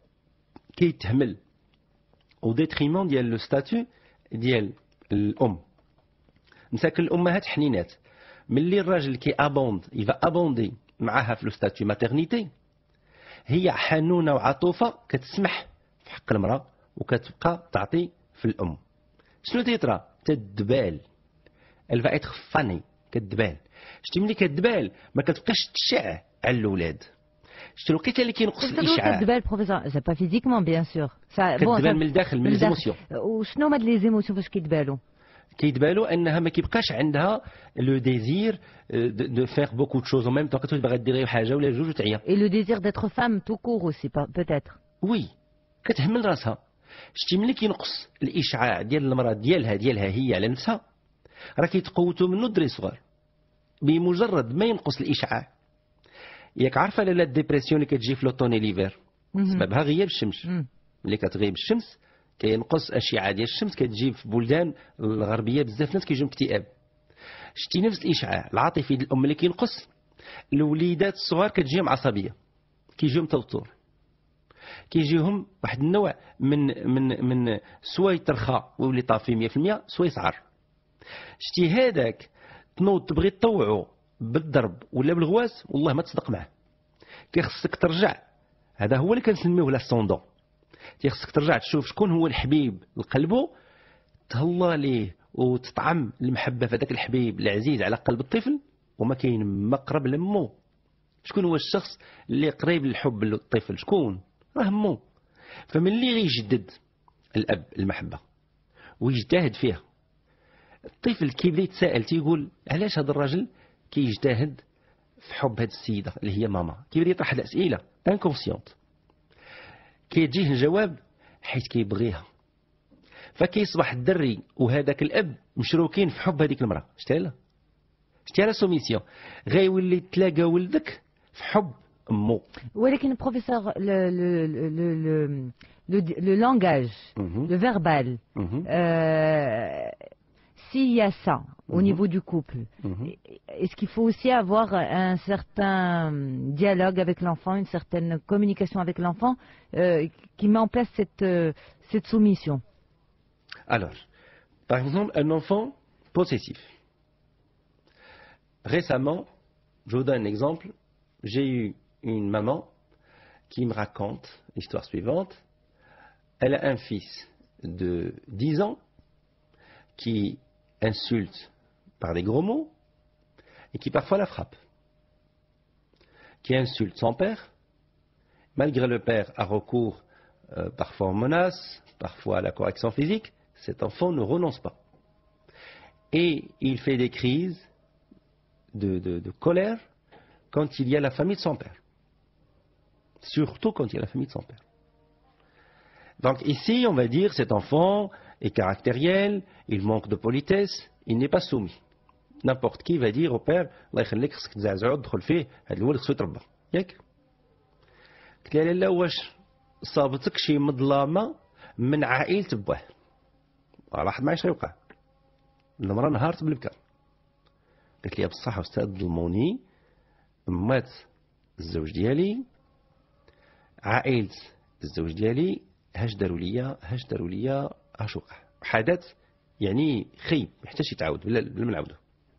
كيتهمل او ديتريمون ديال لو ستاتيو ديال الام. مساكن الامهات حنينات ملي الراجل كي ابوند يفا ابوندي معاها في لو ستاتيو ماتيرنيتي هي حنونه وعطوفه كتسمح في حق المراه وكتبقى تعطي في الام. شنو تيطرا؟ تدبال الفا اتر فاني كدبال. شتي ملي كدبال ما كتبقاش تشع على الاولاد. شتي الوقيته اللي كينقص الاشعاع كدبال بروفيسور سي با فيزيكمون بيان سور كدبال من الداخل من ليزيموسيون. وشنو هاد لي زيموسيون فاش كيدبالو؟ كيدبالو انها ما كيبقاش عندها لو ديزير دو فير بوكو دو شوز او ميم طون كتبغي باغا ديري حاجه ولا جوج وتعيا. اي لو ديزير ديتر فام تو كور اوسي بوتيتر. وي كتهمل راسها. شتي ملي كينقص الاشعاع ديال المراه ديالها ديالها هي على نفسها راه كيتقوتوا منه الدري صغار بمجرد ما ينقص الاشعاع. ياك عارفه لالا الديبرسيون اللي كتجي في لوطوني ليفير سببها غياب الشمس. ملي كتغيب الشمس كينقص اشعه ديال الشمس كتجي في بلدان الغربيه بزاف ناس كيجيهم اكتئاب. شتي نفس الاشعاع العاطفي ديال الام اللي كينقص الوليدات الصغار كتجيهم عصبيه كيجيهم توتر كيجيهم واحد النوع من من من سواي ترخى ويولي طافي مية في المية سواي صعر. شتي هذاك تنوض تبغي تطوعو بالضرب ولا بالغواز والله ما تصدق معاه. كيخصك ترجع هذا هو اللي كنسميوه لاسوندون. كيخصك ترجع تشوف شكون هو الحبيب لقلبه تهلا ليه وتطعم المحبه في هذاك الحبيب العزيز على قلب الطفل وما كاين مقرب لمو. شكون هو الشخص اللي قريب للحب للطفل؟ شكون؟ راه مو. فملي غيجدد الاب المحبه ويجتهد فيها الطفل كيبدا يتساءل تيقول علاش هذا الراجل كيجتهد في حب هذه السيده اللي هي ماما. كيبدا يطرح الاسئله انكونسيونت كيجيه الجواب حيت كيبغيها. فكيصبح الدري وهذاك الاب مشروكين في حب هذيك المراه. شتي لا شتي لا سوميسيون غيولي تلاقى ولدك في حب امو. ولكن بروفيسور لو لو لو لو لو langage le verbal s'il y a ça au niveau du couple, est-ce qu'il faut aussi avoir un certain dialogue avec l'enfant, une certaine communication avec l'enfant euh, qui met en place cette, euh, cette soumission? Alors, par exemple, un enfant possessif. Récemment, je vous donne un exemple, j'ai eu une maman qui me raconte l'histoire suivante. Elle a un fils de dix ans qui insulte par des gros mots et qui parfois la frappe, qui insulte son père. Malgré le père a recours euh, parfois aux menaces, parfois à la correction physique, cet enfant ne renonce pas. Et il fait des crises de, de, de colère quand il y a la famille de son père. Surtout quand il y a la famille de son père. Donc ici, on va dire, cet enfant est caractériel, il manque de politesse, il n'est pas soumis. N'importe qui va dire au père, Allah يخليك خصك تزعزعو تدخل فيه هذا الولد خصو يتربى. ياك؟ قلت لها لا واش صابتك شي مظلمه من عائله باه. راح معي شنو يوقع؟ المراه نهارت بالبكا. قالت لي بصح استاذ ظلموني مات الزوج ديالي عائله الزوج ديالي هاش داروا ليا هاش داروا ليا اش وقع. حدث يعني خيب ما يحتاجش يتعاود بلا ما نعاودو.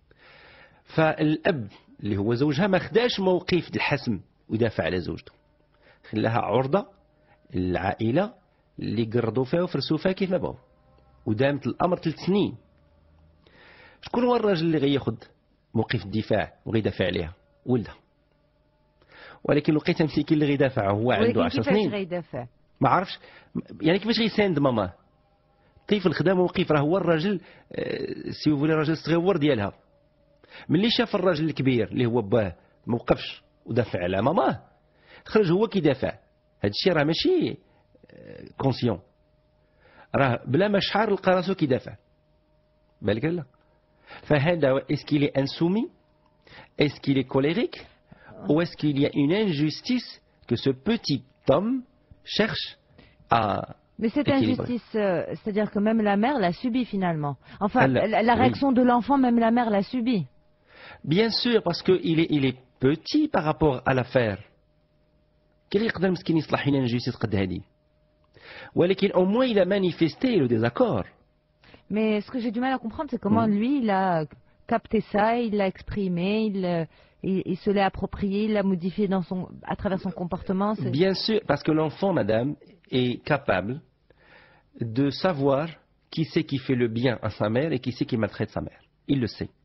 فالاب اللي هو زوجها ما خداش موقف الحسم ويدافع على زوجته، خلاها عرضه للعائله اللي قرضوا فيها وفرسوا فيها كيف ما بغاو، ودامت الامر ثلاث سنين. شكون هو الراجل اللي غياخذ موقف الدفاع وغيدافع عليها؟ ولدها. ولكن لقيت مسكين اللي غيدافع هو عنده عشر سنين. كيفاش غيدافع؟ ما عرفش يعني كيفاش غيساند ماما. الطفل خدا موقف، راه هو الراجل سي فولي الراجل الصغيور ديالها. ملي شاف الراجل الكبير اللي هو باه ما وقفش ودافع على ماماه، خرج هو كيدافع. هذا الشيء راه ماشي كونسيون، راه بلا ما شعر لقى راسو كيدافع. بالك لا. فهذا اسكيلي انسومي، اسكيلي كوليريك، ou est-ce qu'il y a une injustice que ce petit homme cherche à Mais cette équilibrer. injustice, euh, c'est-à-dire que même la mère l'a subie finalement. Enfin, Elle, la, la réaction oui. de l'enfant, même la mère l'a subie. Bien sûr, parce qu'il est, il est petit par rapport à l'affaire. كيف يقدر مسكين يصلح une injustice قد هذه؟ ولكن au moins il a manifesté le désaccord. Mais ce que j'ai du mal à comprendre, c'est comment mmh. lui, il a capté ça, il l'a exprimé, il, il, il se l'est approprié, il l'a modifié dans son, à travers son comportement. Bien sûr, parce que l'enfant, madame, est capable de savoir qui c'est qui fait le bien à sa mère et qui c'est qui maltraite sa mère. Il le sait.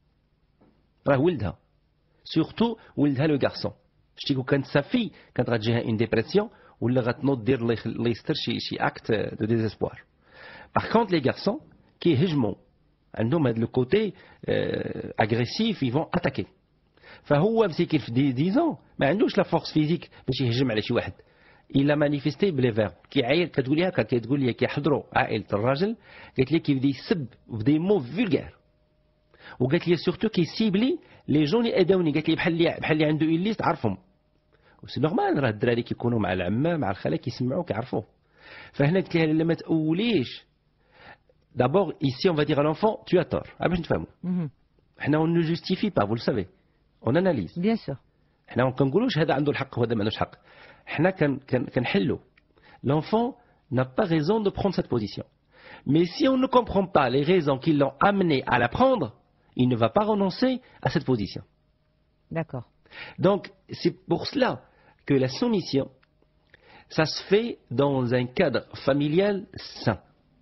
Surtout, ولدها le garçon. Je dis que quand sa fille, quand elle a une dépression, ou elle a un acte de désespoir. Par contre, les garçons, qui هجموا عندهم هذا le côté euh, agressif, ils vont attaquer. فهو مسكين في dix ans ما عندوش لا فورس فيزيك باش يهجم على شي واحد. il a manifesté بلي فيرب. كيعاير كتقول لي هكا، كتقول لي كيحضروا عائله الراجل، قالت لي كيبدا يسب بدي مو فولغار، وقالت لي سورتو كيسيبلي لي جون اللي اداوني، قالت لي بحال اللي بحال اللي عنده اون ليست عرفهم. وسي نورمال، راه الدراري كيكونوا مع العمه مع الخاله كيسمعوا كيعرفوا. فهنا قلت لها لا ما تاوليش. D'abord, ici, on va dire à l'enfant, tu as tort. Ah, ben, je ne sais on ne justifie pas, vous le savez. On analyse. Bien sûr. On ne dit pas, هذا عنده الحق وهذا ما عندوش حق. حنا كنحلو. L'enfant n'a pas raison de prendre cette position. Mais si on ne comprend pas les raisons qui l'ont amené à la prendre, il ne va pas renoncer à cette position. D'accord. Donc, c'est pour cela que la soumission, ça se fait dans un cadre familial sain.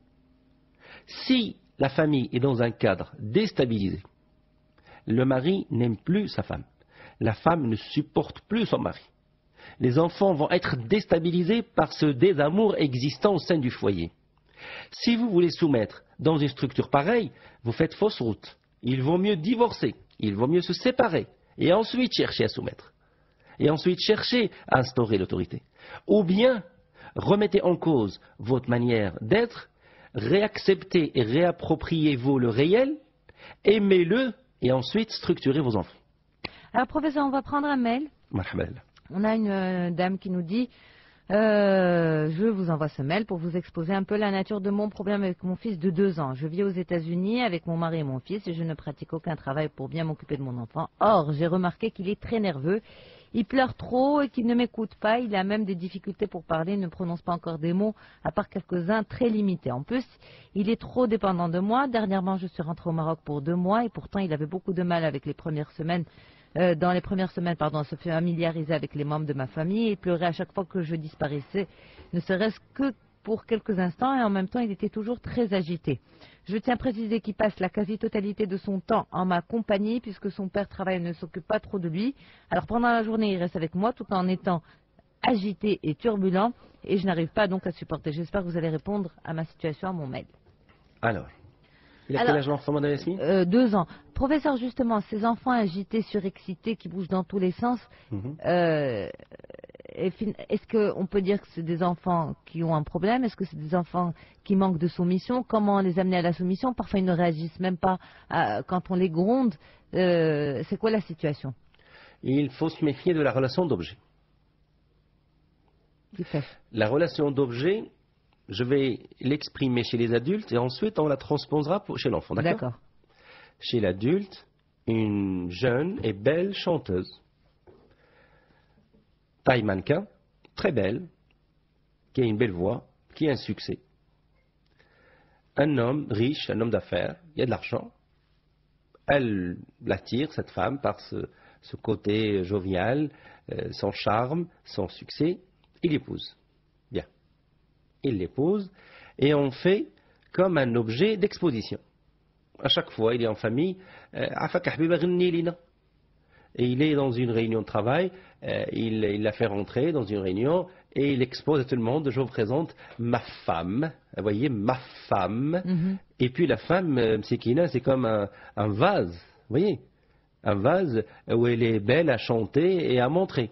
Si la famille est dans un cadre déstabilisé, le mari n'aime plus sa femme, la femme ne supporte plus son mari, les enfants vont être déstabilisés par ce désamour existant au sein du foyer. Si vous voulez soumettre dans une structure pareille, vous faites fausse route. Il vaut mieux divorcer, il vaut mieux se séparer et ensuite chercher à soumettre, et ensuite chercher à instaurer l'autorité. Ou bien, remettez en cause votre manière d'être, réacceptez et réappropriez-vous le réel, aimez-le et ensuite structurez vos enfants. Alors professeur, on va prendre un mail. Marhaba. On a une euh, dame qui nous dit euh, je vous envoie ce mail pour vous exposer un peu la nature de mon problème avec mon fils de deux ans. Je vis aux États-Unis avec mon mari et mon fils et je ne pratique aucun travail pour bien m'occuper de mon enfant. Or, j'ai remarqué qu'il est très nerveux. Il pleure trop et qu'il ne m'écoute pas. Il a même des difficultés pour parler, il ne prononce pas encore des mots, à part quelques-uns très limités. En plus, il est trop dépendant de moi. Dernièrement, je suis rentrée au Maroc pour deux mois et pourtant, il avait beaucoup de mal avec les premières semaines. Euh, dans les premières semaines, pardon, à se familiariser avec les membres de ma famille. Il pleurait à chaque fois que je disparaissais, ne serait-ce que pour quelques instants, et en même temps, il était toujours très agité. Je tiens à préciser qu'il passe la quasi-totalité de son temps en ma compagnie, puisque son père travaille et ne s'occupe pas trop de lui. Alors pendant la journée, il reste avec moi, tout en étant agité et turbulent et je n'arrive pas donc à supporter. J'espère que vous allez répondre à ma situation, à mon mail. Alors, il a quel âge l'enfant, madame Yasmine? euh, Deux ans. Professeur, justement, ces enfants agités, surexcités, qui bougent dans tous les sens, Mhm. euh, est-ce qu'on peut dire que c'est des enfants qui ont un problème? Est-ce que c'est des enfants qui manquent de soumission? Comment les amener à la soumission? Parfois, ils ne réagissent même pas à, quand on les gronde. Euh, c'est quoi la situation? Il faut se méfier de la relation d'objet. La relation d'objet, je vais l'exprimer chez les adultes et ensuite on la transposera pour, chez l'enfant. D'accord? Chez l'adulte, une jeune et belle chanteuse, taille mannequin, très belle, qui a une belle voix, qui a un succès. Un homme riche, un homme d'affaires, il y a de l'argent. Elle l'attire, cette femme, par ce, ce côté jovial, euh, son charme, son succès. Il l'épouse. Bien. Il l'épouse et on fait comme un objet d'exposition. À chaque fois, il est en famille. Euh, et il est dans une réunion de travail, euh, il, il la fait rentrer dans une réunion et il expose à tout le monde, je vous présente ma femme, vous voyez, ma femme. Mm-hmm. Et puis la femme, euh, Msekina, c'est comme un, un vase, vous voyez, un vase où elle est belle à chanter et à montrer.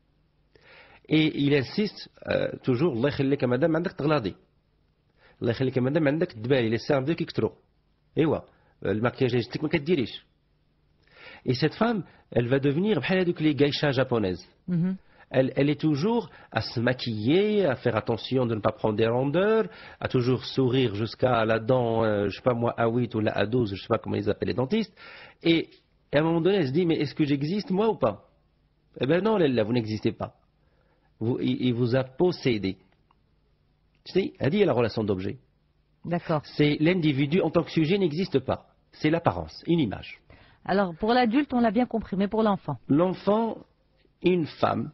Et il insiste euh, toujours, Allah يخليك madame, عندك تغلاضي. الله يخليك madame, عندك تبالي les cernes ديالك يكثروا. ايوا المكياج ديالك ما كديريش. Et cette femme, elle va devenir les geishas japonaises. Mm-hmm. elle, elle est toujours à se maquiller, à faire attention de ne pas prendre des rondeurs, à toujours sourire jusqu'à la dent, euh, je sais pas moi, A huit ou la A douze, je sais pas comment ils appellent les dentistes. Et, et à un moment donné, elle se dit, mais est-ce que j'existe moi ou pas? Eh bien non, là, vous n'existez pas. Vous, il, il vous a possédé. Tu sais, elle dit la relation d'objet. D'accord. C'est l'individu en tant que sujet n'existe pas. C'est l'apparence, une image. Alors, pour l'adulte, on l'a bien compris, mais pour l'enfant? L'enfant, une femme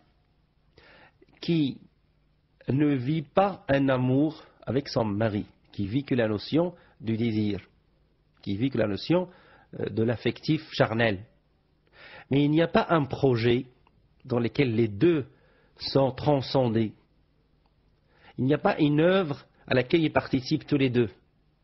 qui ne vit pas un amour avec son mari, qui vit que la notion du désir, qui vit que la notion de l'affectif charnel. Mais il n'y a pas un projet dans lequel les deux sont transcendés. Il n'y a pas une œuvre à laquelle ils participent tous les deux.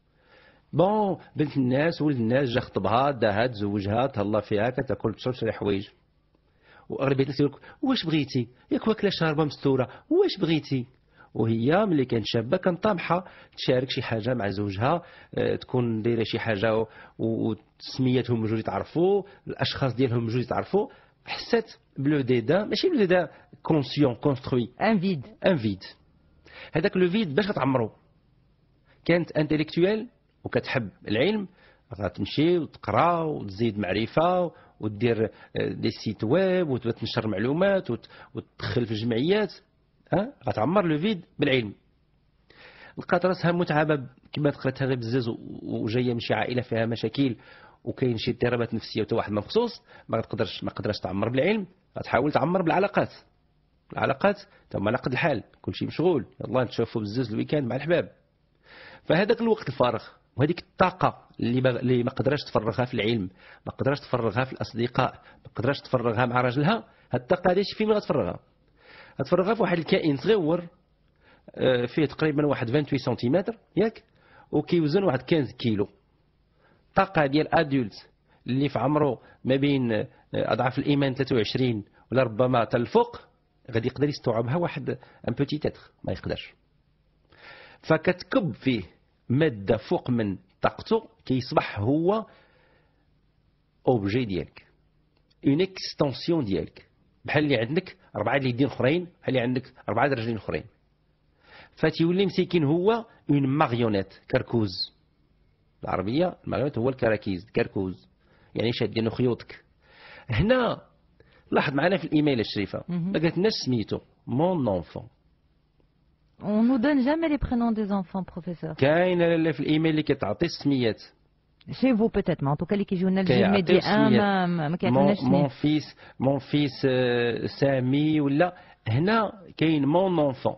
بون بنت الناس ولد الناس جا خطبها داها تزوجها تهلا فيها كتاكل تشرب شي حوايج واغلبيه الناس يقول لك واش بغيتي ياك واكله شاربه مستوره واش بغيتي وهي ملي كانت شابه كان طامحه تشارك شي حاجه مع زوجها تكون دايره شي حاجه وسميتهم بجوج يتعرفوا الاشخاص ديالهم بجوج يتعرفوا حسات بلو ديدا ماشي بلو ديدا كونسيون كونستروي ان فيد ان فيد هذاك لو فيد باش غتعمرو كانت انتيليكتويل وكتحب العلم غتمشي وتقرا وتزيد معرفه ودير دي سيت ويب وتنشر معلومات وتدخل في الجمعيات ها غتعمر لو فيد بالعلم. لقات راسها متعبه كما قراتها غير بزاز وجايه من شي عائله فيها مشاكل وكاين شي اضطرابات نفسيه وتا واحد مخصوص ما تقدرش ما قدرش تعمر بالعلم غتحاول تعمر بالعلاقات. العلاقات تما نقد الحال كلشي مشغول يلاه نتشوفوا بزاز الويكاند مع الحباب. فهذاك الوقت الفارغ وهذيك الطاقة اللي اللي ما قدرش تفرغها في العلم، ما قدرش تفرغها في الأصدقاء، ما قدرش تفرغها مع راجلها، هاد الطاقة هذه فين غتفرغها؟ غتفرغها في واحد الكائن صغير فيه تقريبا واحد ثمانية وعشرين سنتيمتر ياك وكيوزن واحد خمسطاش كيلو. الطاقة ديال ادولت اللي في عمره ما بين أضعاف الإيمان ثلاثة وعشرين ولا ربما حتى الفوق غادي يقدر يستوعبها واحد ان بوتي تيتر ما يقدرش. فكتكب فيه مادة فوق من طاقته كيصبح هو اوبجي ديالك اون اكستنسيون ديالك بحال اللي عندك اربعه اليدين اخرين بحال اللي عندك اربعه رجلين اخرين فتيولي مسكين هو اون ماريونيت كركوز. العربيه الماريونيت هو الكراكيز كركوز يعني شادين خيوطك. هنا لاحظ معنا في الايميل الشريفه ما قالت لناش سميتو مون اونفون. On nous donne jamais les prénoms des enfants, professeur. كاين في الايميل اللي كتعطي السميات. Chez vous peut-être, mais en tout cas les qui jouent le média un ما كيعطوناش سميات. Mon fils, mon fils سامي ولا هنا كاين مون اونفون.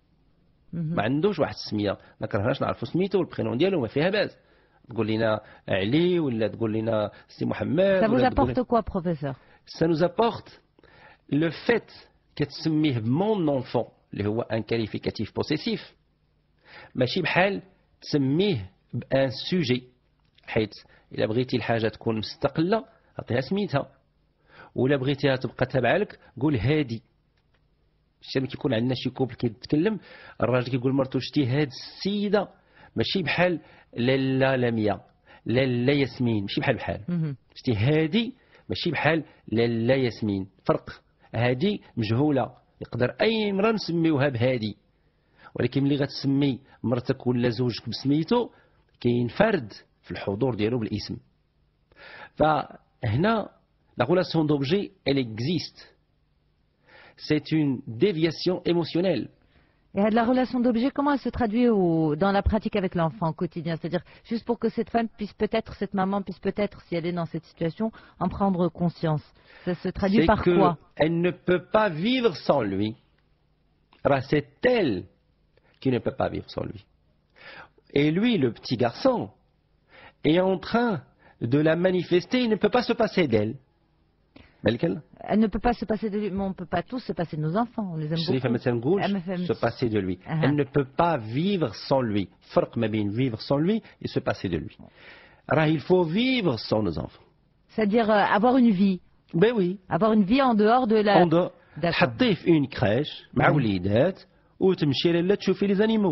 ما عندوش واحد السميه ما كرهناش نعرفوا سميتو والبرينون ديالو ما فيها باس. تقول لنا علي ولا تقول لنا سي محمد. Ça vous apporte quoi, professeur? Ça nous apporte le fait كتسميه mon enfant اللي هو ان كاليفيكاتيف بوسيسيف ماشي بحال تسميه بان سوجي حيت الا بغيتي الحاجه تكون مستقله عطيها سميتها ولا بغيتيها تبقى تابعه لك قول هادي. شتي ملي كيكون عندنا شي كوبل كيتكلم الراجل كيقول مرتو شتي هاد السيده ماشي بحال لالا لميا لالا ياسمين ماشي بحال بحال شتي هادي ماشي بحال لالا ياسمين فرق. هادي مجهوله يقدر اي امراه نسميوها بهادي ولكن ملي غتسمي مرتك ولا زوجك بسميتو كاين فرد في الحضور ديالو بالاسم. فهنا la relation d'objet elle existe. C'est une déviation émotionnelle. Et la relation d'objet, comment elle se traduit au, dans la pratique avec l'enfant au quotidien? C'est-à-dire, juste pour que cette femme puisse peut-être, cette maman puisse peut-être, si elle est dans cette situation, en prendre conscience. Ça se traduit par que quoi? Elle ne peut pas vivre sans lui. Alors, c'est elle qui ne peut pas vivre sans lui. Et lui, le petit garçon, est en train de la manifester, il ne peut pas se passer d'elle. Elle ne peut pas se passer de lui, mais on ne peut pas tous se passer de nos enfants, on les aime beaucoup. Se passer de lui. Uh-huh. Elle ne peut pas vivre sans lui. Farq ma bien vivre sans lui et se passer de lui. Alors il faut vivre sans nos enfants. C'est-à-dire euh, avoir une vie. Ben oui. Avoir une vie en dehors de la... En dehors. تحطيه في une crèche مع وليدات وتمشي لاله تشوفي لي زانيمو.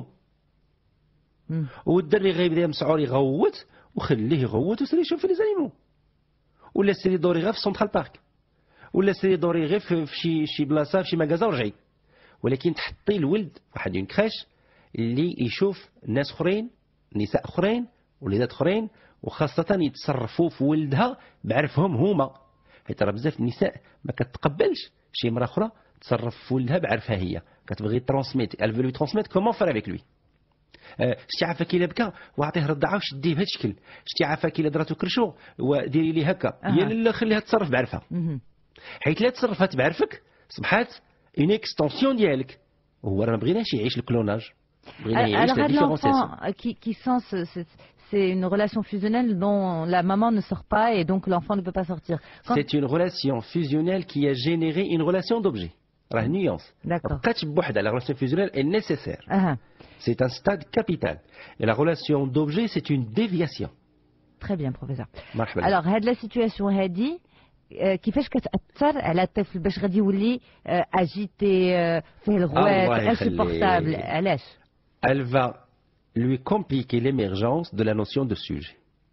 والدري غيبدا مسعور يغوت وخليه يغوت وسيري يشوفي لي زانيمو. ولا سيري دوري غير في سنترال بارك. ولا سيري دوري غير في شي شي بلاصه في شي مكازا ورجعي. ولكن تحطي الولد واحد اون كريش اللي يشوف ناس اخرين نساء اخرين وليدات اخرين وخاصه يتصرفوا في ولدها بعرفهم هما. حيت راه بزاف النساء ما كتقبلش شي مرا اخرى تصرف في ولدها بعرفها هي كتبغي ترانسميت elle veut lui transmettre comment faire avec lui. شتي عافاك الا بكى واعطيه رضعه وشديه بهذا الشكل. شتي عافاك الا دراتو كرشو وديري لي هكا يا لا خليها تصرف بعرفها. حيت لا تصرفات بعرفك صبحات اون اكستنسيون ديالك. هو راه ما بغيناش يعيش الكلوناج بغينا يعيش لا ديفيرونسياسيون. qui qui sent c'est une relation fusionnelle dont la maman ne sort pas et donc l'enfant ne peut pas sortir. Quand... C'est une relation fusionnelle qui a généré une relation d'objet. راه nuance. D'accord. La relation fusionnelle est nécessaire. Uh-huh. C'est un stade capital. Et la relation d'objet c'est une déviation. Très bien professeur. مرحبا. Alors هاد la situation هادي كيفاش كتأثر على الطفل باش غادي يولي اجيتي فيه الغوات insupportable علاش؟ Elle va lui compliquer l'émergence de la notion de sujet.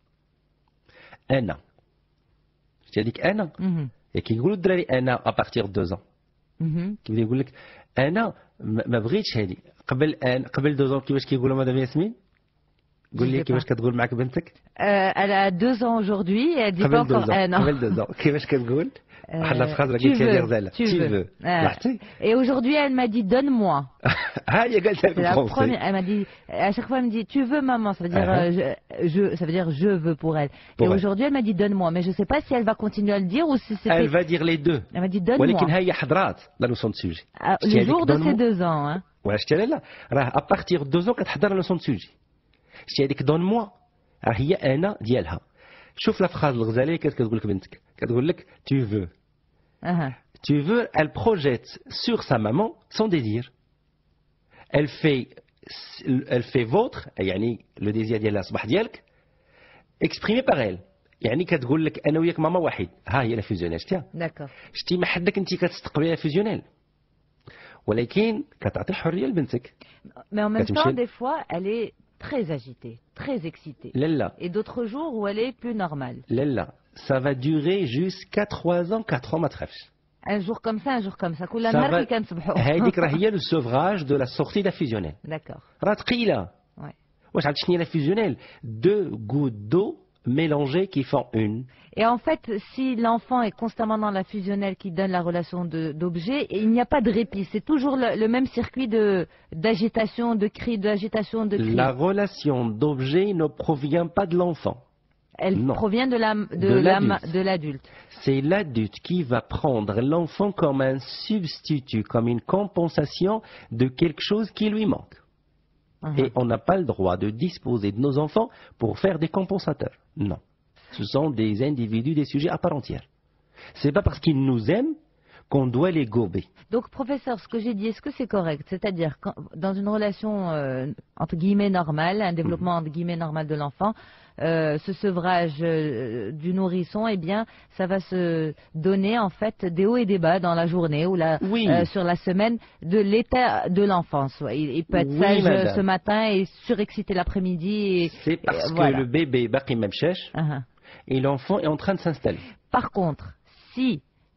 أنا. C'est-à-dire أنا. Et كيقولوا الدراري أنا à partir de deux ans. كيبدا يقول لك أنا ما بغيتش هذه قبل أن قبل deux ans كيفاش كيقولوا مدام ياسمين؟ قول لي كيفاش كتقول معك بنتك؟ Elle a deux ans aujourd'hui et elle dit pas encore أنا. قبل deux ans كيفاش كتقول؟ واحد la phrase qui est غزاله. Tu veux. Et aujourd'hui elle m'a dit donne-moi. Ah, il y a quelqu'un en français. Elle m'a dit à chaque fois elle me dit tu veux maman, ça veut dire je, je ça veut dire je veux pour elle. Et aujourd'hui elle m'a dit donne-moi mais je sais pas si elle va continuer à le dire ou si c'est Elle va dire les deux. Elle m'a dit donne-moi. ولكن هي حضرات la notion de sujet. Le jour de ses deux ans hein. Ouais, je t'ai là. راه à partir de deux ans كتحضر la notion de sujet. شتي هذيك donne-moi راه هي انا ديالها. شوف لا فراز الغزاليه كتقول لك بنتك كتقول لك tu veux. Uh-huh. Tu veux, elle projette sur sa maman son désir. Elle fait, elle fait vôtre, يعني le désir ديالها صباح ديالك exprimé par elle. يعني كتقول لك أنا وياك ماما واحد. ها هي لا فيزيونيل شتيها. D'accord. شتي ما حدك أنت كتستقبليها فيزيونيل. ولكن كتعطي الحرية لبنتك. Mais en même temps, des fois, elle est très agitée, très excitée. لا لا. Et d'autres jours où elle est plus normale. لا لا. Ça va durer jusqu'à trois ans, quatre ans ما تخافش. Un jour comme ça, un jour comme ça. كل نهار كي كنصبحوا. هذيك راه هي le sevrage de la sortie de la fusionnelle. D'accord. راه ثقيلة. Ouais. واش عرفتي شنو هي la fusionnelle? Deux gouttes d'eau mélangées qui font une. Et en fait, si l'enfant est constamment dans la fusionnelle qui donne la relation d'objet, il n'y a pas de répit. C'est toujours le, le même circuit de d'agitation, de cris, d'agitation, de cris. La relation d'objet ne provient pas de l'enfant. Elle non. provient de la de l'adulte. C'est l'adulte qui va prendre l'enfant comme un substitut, comme une compensation de quelque chose qui lui manque. Uh-huh. Et on n'a pas le droit de disposer de nos enfants pour faire des compensateurs. Non. Ce sont des individus, des sujets à part entière. C'est pas parce qu'ils nous aiment qu'on doit les gober. Donc, professeur, ce que j'ai dit, est-ce que c'est correct? C'est-à-dire, quand- dans une relation, euh, entre guillemets, normale, un développement, entre guillemets, normal de l'enfant, euh, ce sevrage euh, du nourrisson, eh bien, ça va se donner, en fait, des hauts et des bas dans la journée ou la, Oui. euh, sur la semaine de l'état de l'enfance. Ouais. Il, il peut être Oui, sage euh, madame. ce matin et surexcité l'après-midi. et- C'est parce et que voilà. le bébé baqi mamchesh Uh-huh. et l'enfant est en train de s'installer. Par contre, si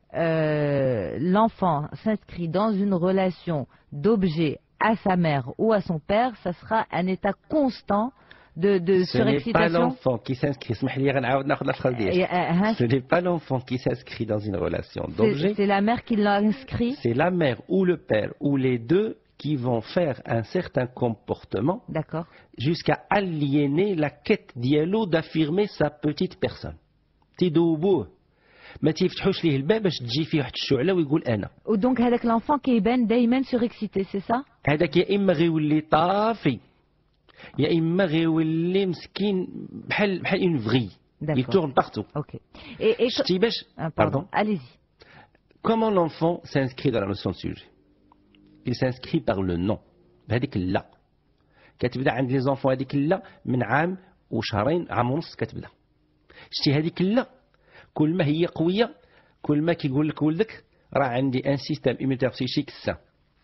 euh, l'enfant s'inscrit dans une relation d'objet à sa mère ou à son père, ça sera un état constant de, de Ce n'est pas surexcitation. l'enfant qui s'inscrit. اسمح لي غنعاود ناخذ la phrase Et, ديالك. euh, hein, Ce n'est pas l'enfant qui s'inscrit dans une relation c'est d'objet. c'est la mère qui l'a inscrit. C'est la mère ou le père ou les deux qui vont faire un certain comportement D'accord. jusqu'à aliéner la quête diallo d'affirmer sa petite personne. تيدوبوه ما تيفتحوش ليه الباب باش تجي فيه واحد الشعله ويقول انا. Ou donc avec l'enfant qui est ben دايما surexcité, c'est ça? هذاك يا اما غيولي طافي يا اما غيولي مسكين بحال بحال اون فغي. D'accord. Il tourne partout. Ok. Et, et شتي باش Ah, pardon. pardon. Allez-y. Comment l'enfant s'inscrit dans la notion de sujet? Il s'inscrit par le nom. بهذيك لا. كتبدا عند لي زونفون هذيك لا من عام وشهرين عام ونص كتبدا. شتي هذيك لا كل ما هي قويه كل ما كيقول لك ولدك راه عندي ان سيستيم ايميتير بسيشيك سان.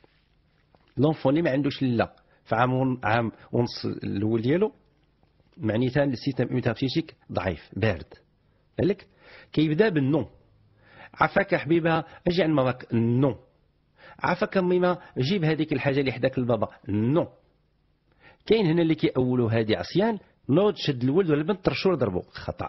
لونفون اللي ما عندوش لا في عام ون- عام ونص الاول ديالو معناتها السيستيم ايميتير بسيشيك ضعيف بارد. بالك كيبدا بالنو. عفاك حبيبها اجي عند ماماك نو. عفاك ميما جيب هذيك الحاجه اللي حداك البابا نو. كاين هنا اللي كيأولوا هذه عصيان نوض شد الولد ولا البنت طرشوا ضربوا خطأ.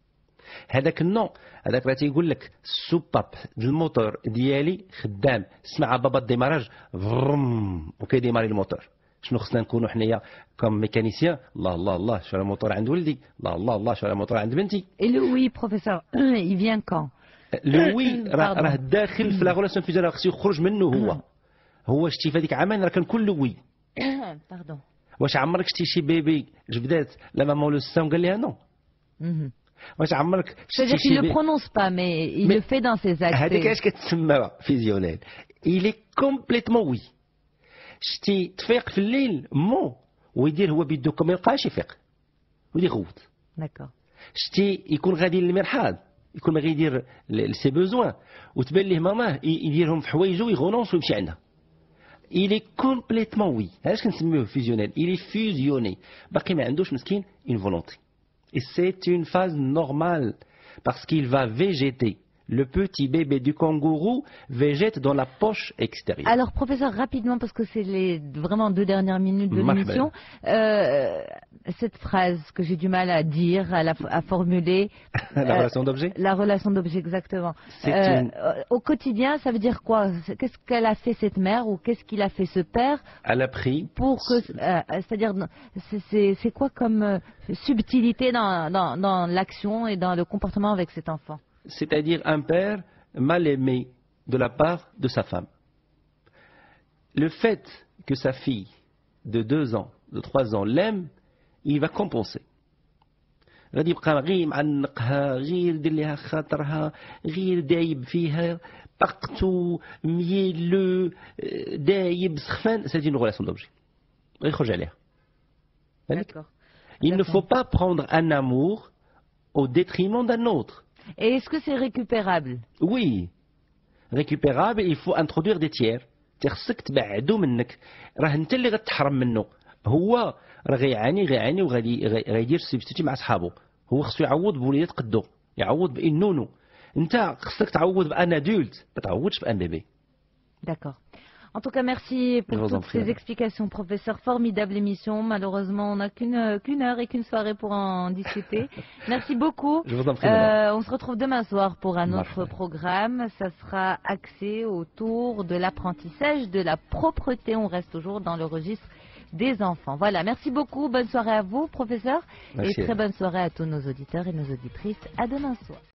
هذاك النوع هذاك راه تيقول لك السوباب ديال الموتور ديالي خدام سمع بابا الديماراج فرم وكيديماري الموتور. شنو خصنا نكونوا حنايا كوم ميكانيسيان؟ الله الله الله شو الموتور عند ولدي، الله الله الله شو الموتور عند بنتي. Et le oui, professeur, il vient quand? لو وي راه Pardon. راه داخل في لا غولاسيون فيزيونيل خصو يخرج منه هو. هو شتي في هذيك عامين راه كان كله وي. Pardon. واش عمرك شتي شي بيبي جبدات لا مامون لو سان قال لها نو؟ Mhm. واش عمرك شتي C'est-à-dire qu'il شي ne le بيبي prononce pas, mais il Mais- le fait dans ses actes. هذيك اش كتسمى فيزيونيل. il est complètement وي. شتي تفيق في الليل مو ويدير هو بيدو كما يبقاش يفيق ويغوت. D'accord. شتي يكون غادي للمرحاض يكون ما غيدير سي بوزوان وتبان ليه ماماه ي- يديرهم في حوايجو ويغونونس ويمشي عندها. il est complètement وي. علاش كنسميوه فيزيونيل؟ il est fusionné باقي ما عندوش مسكين une volonté. Et c'est une phase normale parce qu'il va végéter. Le petit bébé du kangourou végète dans la poche extérieure. Alors, professeur, rapidement, parce que c'est les vraiment deux dernières minutes de Marhaba. l'émission, euh, cette phrase que j'ai du mal à dire, à, la, à formuler. La euh, relation d'objet. La relation d'objet, exactement. C'est Euh, une- euh, Au quotidien, ça veut dire quoi? Qu'est-ce qu'elle a fait cette mère ou qu'est-ce qu'il a fait ce père Elle a pris. pour que, euh, c'est-à-dire, c'est- c'est c'est quoi comme euh, subtilité dans, dans, dans l'action et dans le comportement avec cet enfant? C'est-à-dire un père mal aimé de la part de sa femme. Le fait que sa fille de deux ans, de trois ans l'aime, il va compenser. غادي يبقى غير معنقها غير يدير لها خاطرها غير دايب فيها طاقته ميلو دايب سخفان. C'est une relation d'objet. غيخرج عليها. بالك؟ D'accord. Il ne D'accord. faut pas prendre un amour au détriment d'un autre. Et est-ce que c'est récupérable? Oui, récupérable. Il faut introduire des tiers. خصك تبعدو منك راه انت اللي غتحرم منه. هو راه غيعاني غيعاني وغادي غي- غيدير سيبستيتي مع صحابه. هو خصو يعوض بوليدات قدو يعوض بانونو. انت خصك تعوض بان ادولت ما تعوضش بان بيبي. D'accord. En tout cas, merci pour Je vous en toutes prie, ces madame. explications, professeur. Formidable émission. Malheureusement, on n'a qu'une euh, qu'une heure et qu'une soirée pour en discuter. Merci beaucoup. Je vous en prie, madame. Euh, on se retrouve demain soir pour un autre Marhaba. programme. Ça sera axé autour de l'apprentissage de la propreté. On reste toujours dans le registre des enfants. Voilà. Merci beaucoup. Bonne soirée à vous, professeur. Merci. Et très bonne soirée à tous nos auditeurs et nos auditrices. À demain soir.